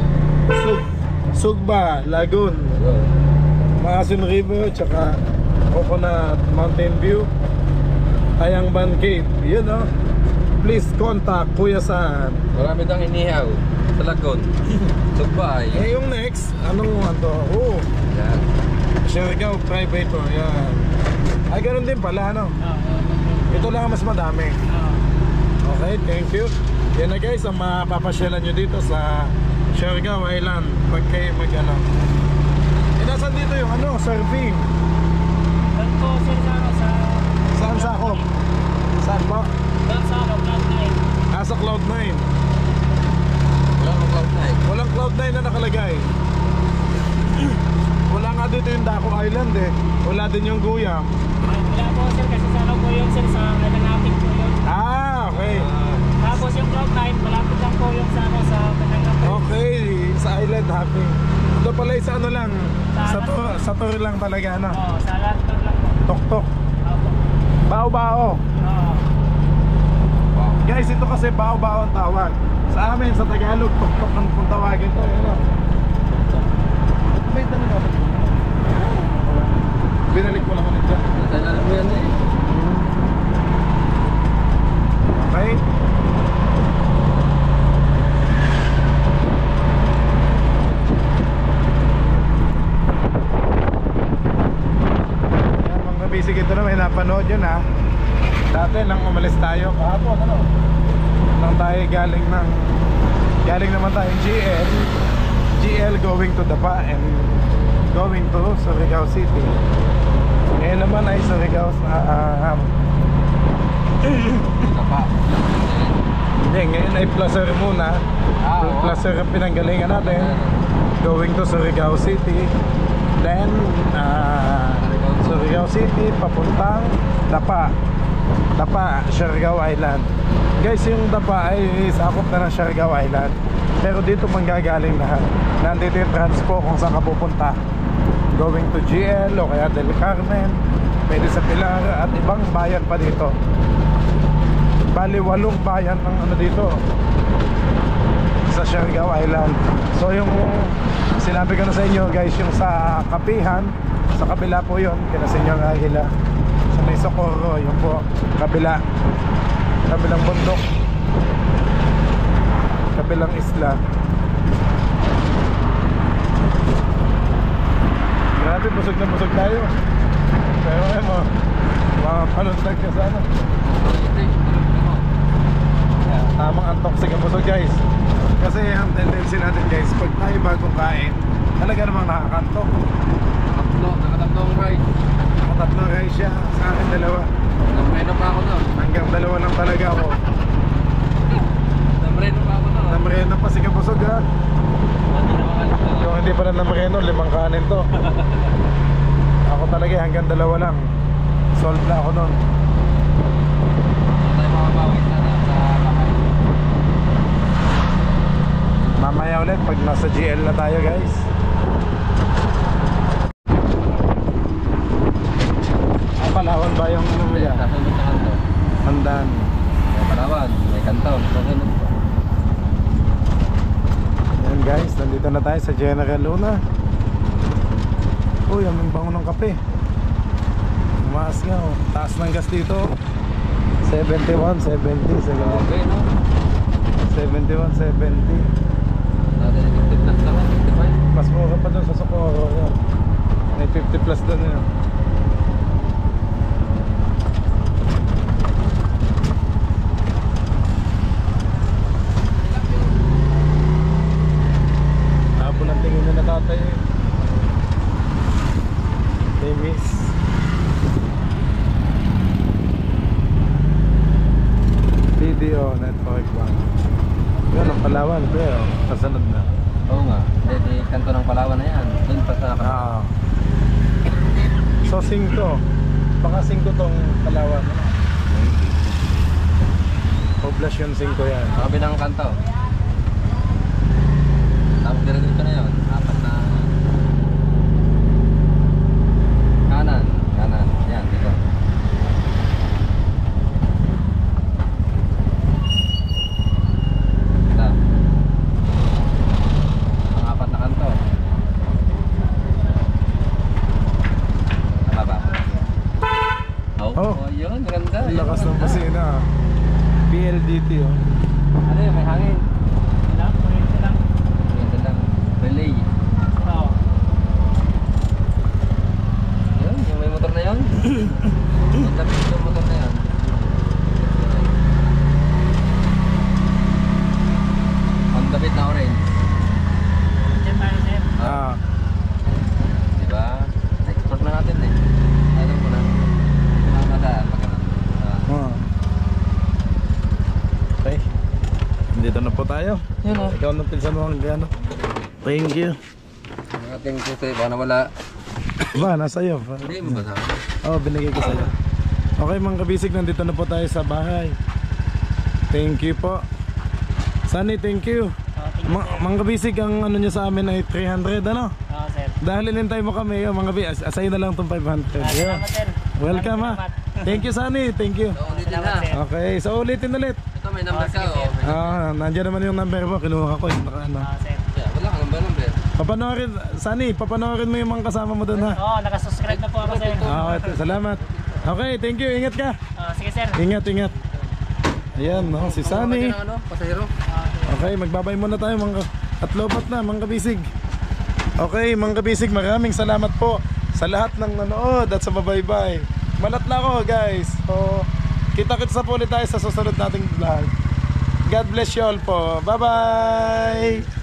Sugba, Lagoon, Maasin River, tsaka Coconut Mountain View, Tayangban Cave. Yun oh. Please contact Kuya Saan. Marami dang inihaw sa Lagon. Subay. Eh yung next, anong ano? Oh, Yan. Siargao Private oh, yan. Ay ganun din pala ano. Ito lang ang mas madami. Okay, thank you. Yan na guys, ang mapapasyalan nyo dito sa Siargao Island pag kayo mag ano. Eh nasan dito yung ano, surfing? Doon po sir sa ano, sa... Saan sa ako? Saan po? Doon sa ano, Cloud 9. Sa Cloud9. Wala nang Cloud9. Walang Cloud9 na nakalagay. Wala nga dito yung Daco Island eh. Wala din yung Guyam. Wala po sir kasi sa ano po yun sir, sa Nanapig po yun. Ah, okay. Tapos yung Cloud 9, malapit lang po yung sa ano, sa Nanapig. Okay, sa Island Hopping. Ito pala sa ano lang, sa tour lang talaga ano. Oo, sa Lanton lang po. Tok-tok. Opo. Bao-bao. Oo. Guys, ito kasi bao-bao ang tawag. Sa amin, sa Tagalog, tok-tok ang kung tawagin to. Ano? May talaga. Binalik ko lang ulit dyan. Alam mo yan eh. Okay? Mga basic ito na may napanood yun ha. Dati nang umalis tayo kahapon ano? Nang tayo galing naman tayo GL going to Dapa and going to Surigao City. Ngayon naman ay Surigao Dapa. Hindi, ngayon ay Placer muna. Placer ang pinanggalingan natin. Going to Surigao City. Then Surigao City papuntang Dapa, Siargao Island. Guys, yung Dapa ay sakop na ng Siargao Island. Pero dito manggagaling lahat. Nandito yung transpo kung saan ka pupunta. Going to GL o kaya Del Carmen, pwede sa Pilar at ibang bayan pa dito. Bali 8 bayan ng ano dito sa Siargao Island. So yung sinabi ko na sa inyo guys, yung sa Kapihan, sa kabila po yun, kina Senyor Aguila, sa may Socorro, yun po, kabilang bundok, kabilang isla. Grabe, busog na busog tayo. Pero ayun mo, makapaluntag ka sana. Tamang antok sa busog guys. Kasi ang tendency natin guys, pag tayo bagong kain, talaga namang nakakantok. Nakatatlong ride. Nakatatlong ride siya, sa akin 2. Namreno pa ako doon. Hanggang 2 lang talaga ako. Namreno pa ako doon. Namreno pa si Kabusog ha. Yung hindi pa na namreno, 5 kanin to. Ako talaga hanggang 2 lang. Solve na ako nun. Tayo makabawi sana sa bahay. Mamaya ulit pag nasa GL na tayo guys. Palawan ba yung ano yan? Kasunod sa kanto. Handaan. May Palawan, may Kantaon. Kasunod po. Yan guys, nandito na tayo sa General Luna. Uy, ang bango ng kape. Umaas nga oh. Taas ng gas dito 71, 70 siguro. Okay no? 71, 70. Dati 50 plus lang, 55. Mas mura pa dun sa Socorro yan. May 50 plus dun yun. Hapon ang tingin na natatay eh. They miss. PDO Network Bank. Palawan, pero kasunod na. Oo nga. Hindi, kanto ng Palawan na yan. Doon pa sa So 5. Baka 5 tong Palawan. Poblasyon 5 yan. Sa kabilang kanto. Tapos dito na yun. 4 na kanan. Kanan. Yan, dito. Ito. Ang 4 na kanto. Tama ba? Oh. Yun. Maganda. Ang lakas ng busina. PLDT oh. Ano yun? May hangin. Lang, kuryente lang. Ito lang. Relay. Oo. Yun, yung may motor na yun. Yung lapit yung motor na yun. On the bit na orange. Diyan tayo, sir. Ah. Diba? Export na natin eh. Alam mo na. Ito na nadaan pag ano. Oh. Okay. Dito na po tayo. Yun o. Ikaw na pinsan mo ang gano. Thank you. Ang ating puso eh. Baka nawala. Ba, nasa iyo. Hindi mo ba sa akin? Oh, binigay ko sa'yo. Okay mga kabisig, nandito na po tayo sa bahay. Thank you po. Sunny, thank you. Mga kabisig, ang ano nyo sa amin ay 300 ano? Oo, sir. Dahil inintay mo kami, mga kabisig, asay na lang itong 500. Yeah. Salamat, sir. Welcome ha. Thank you Sunny, thank you. So, ulitin Salamat, na. sir. Okay, so ulitin ulit. Ito may number ka o. Nandiyan naman yung number mo, kinuha ko yung ano. Oo, sir. Wala ka number. Papanoorin, Sunny, papanoorin mo yung mga kasama mo doon ha. Oo, nakasubscribe na po ako, sir. Okay, salamat. Okay, thank you, ingat ka. Sige, sir. Ingat, ingat. Ayan, no, si Sunny. Ano, pasahero? Okay, magbabay muna tayo mga at lobat na mga kabisig. Okay, mga kabisig, maraming salamat po sa lahat ng nanood at sa babaybay. Malat na ako guys. So, kita-kits na po ulit tayo sa susunod nating vlog. God bless you all po. Bye bye.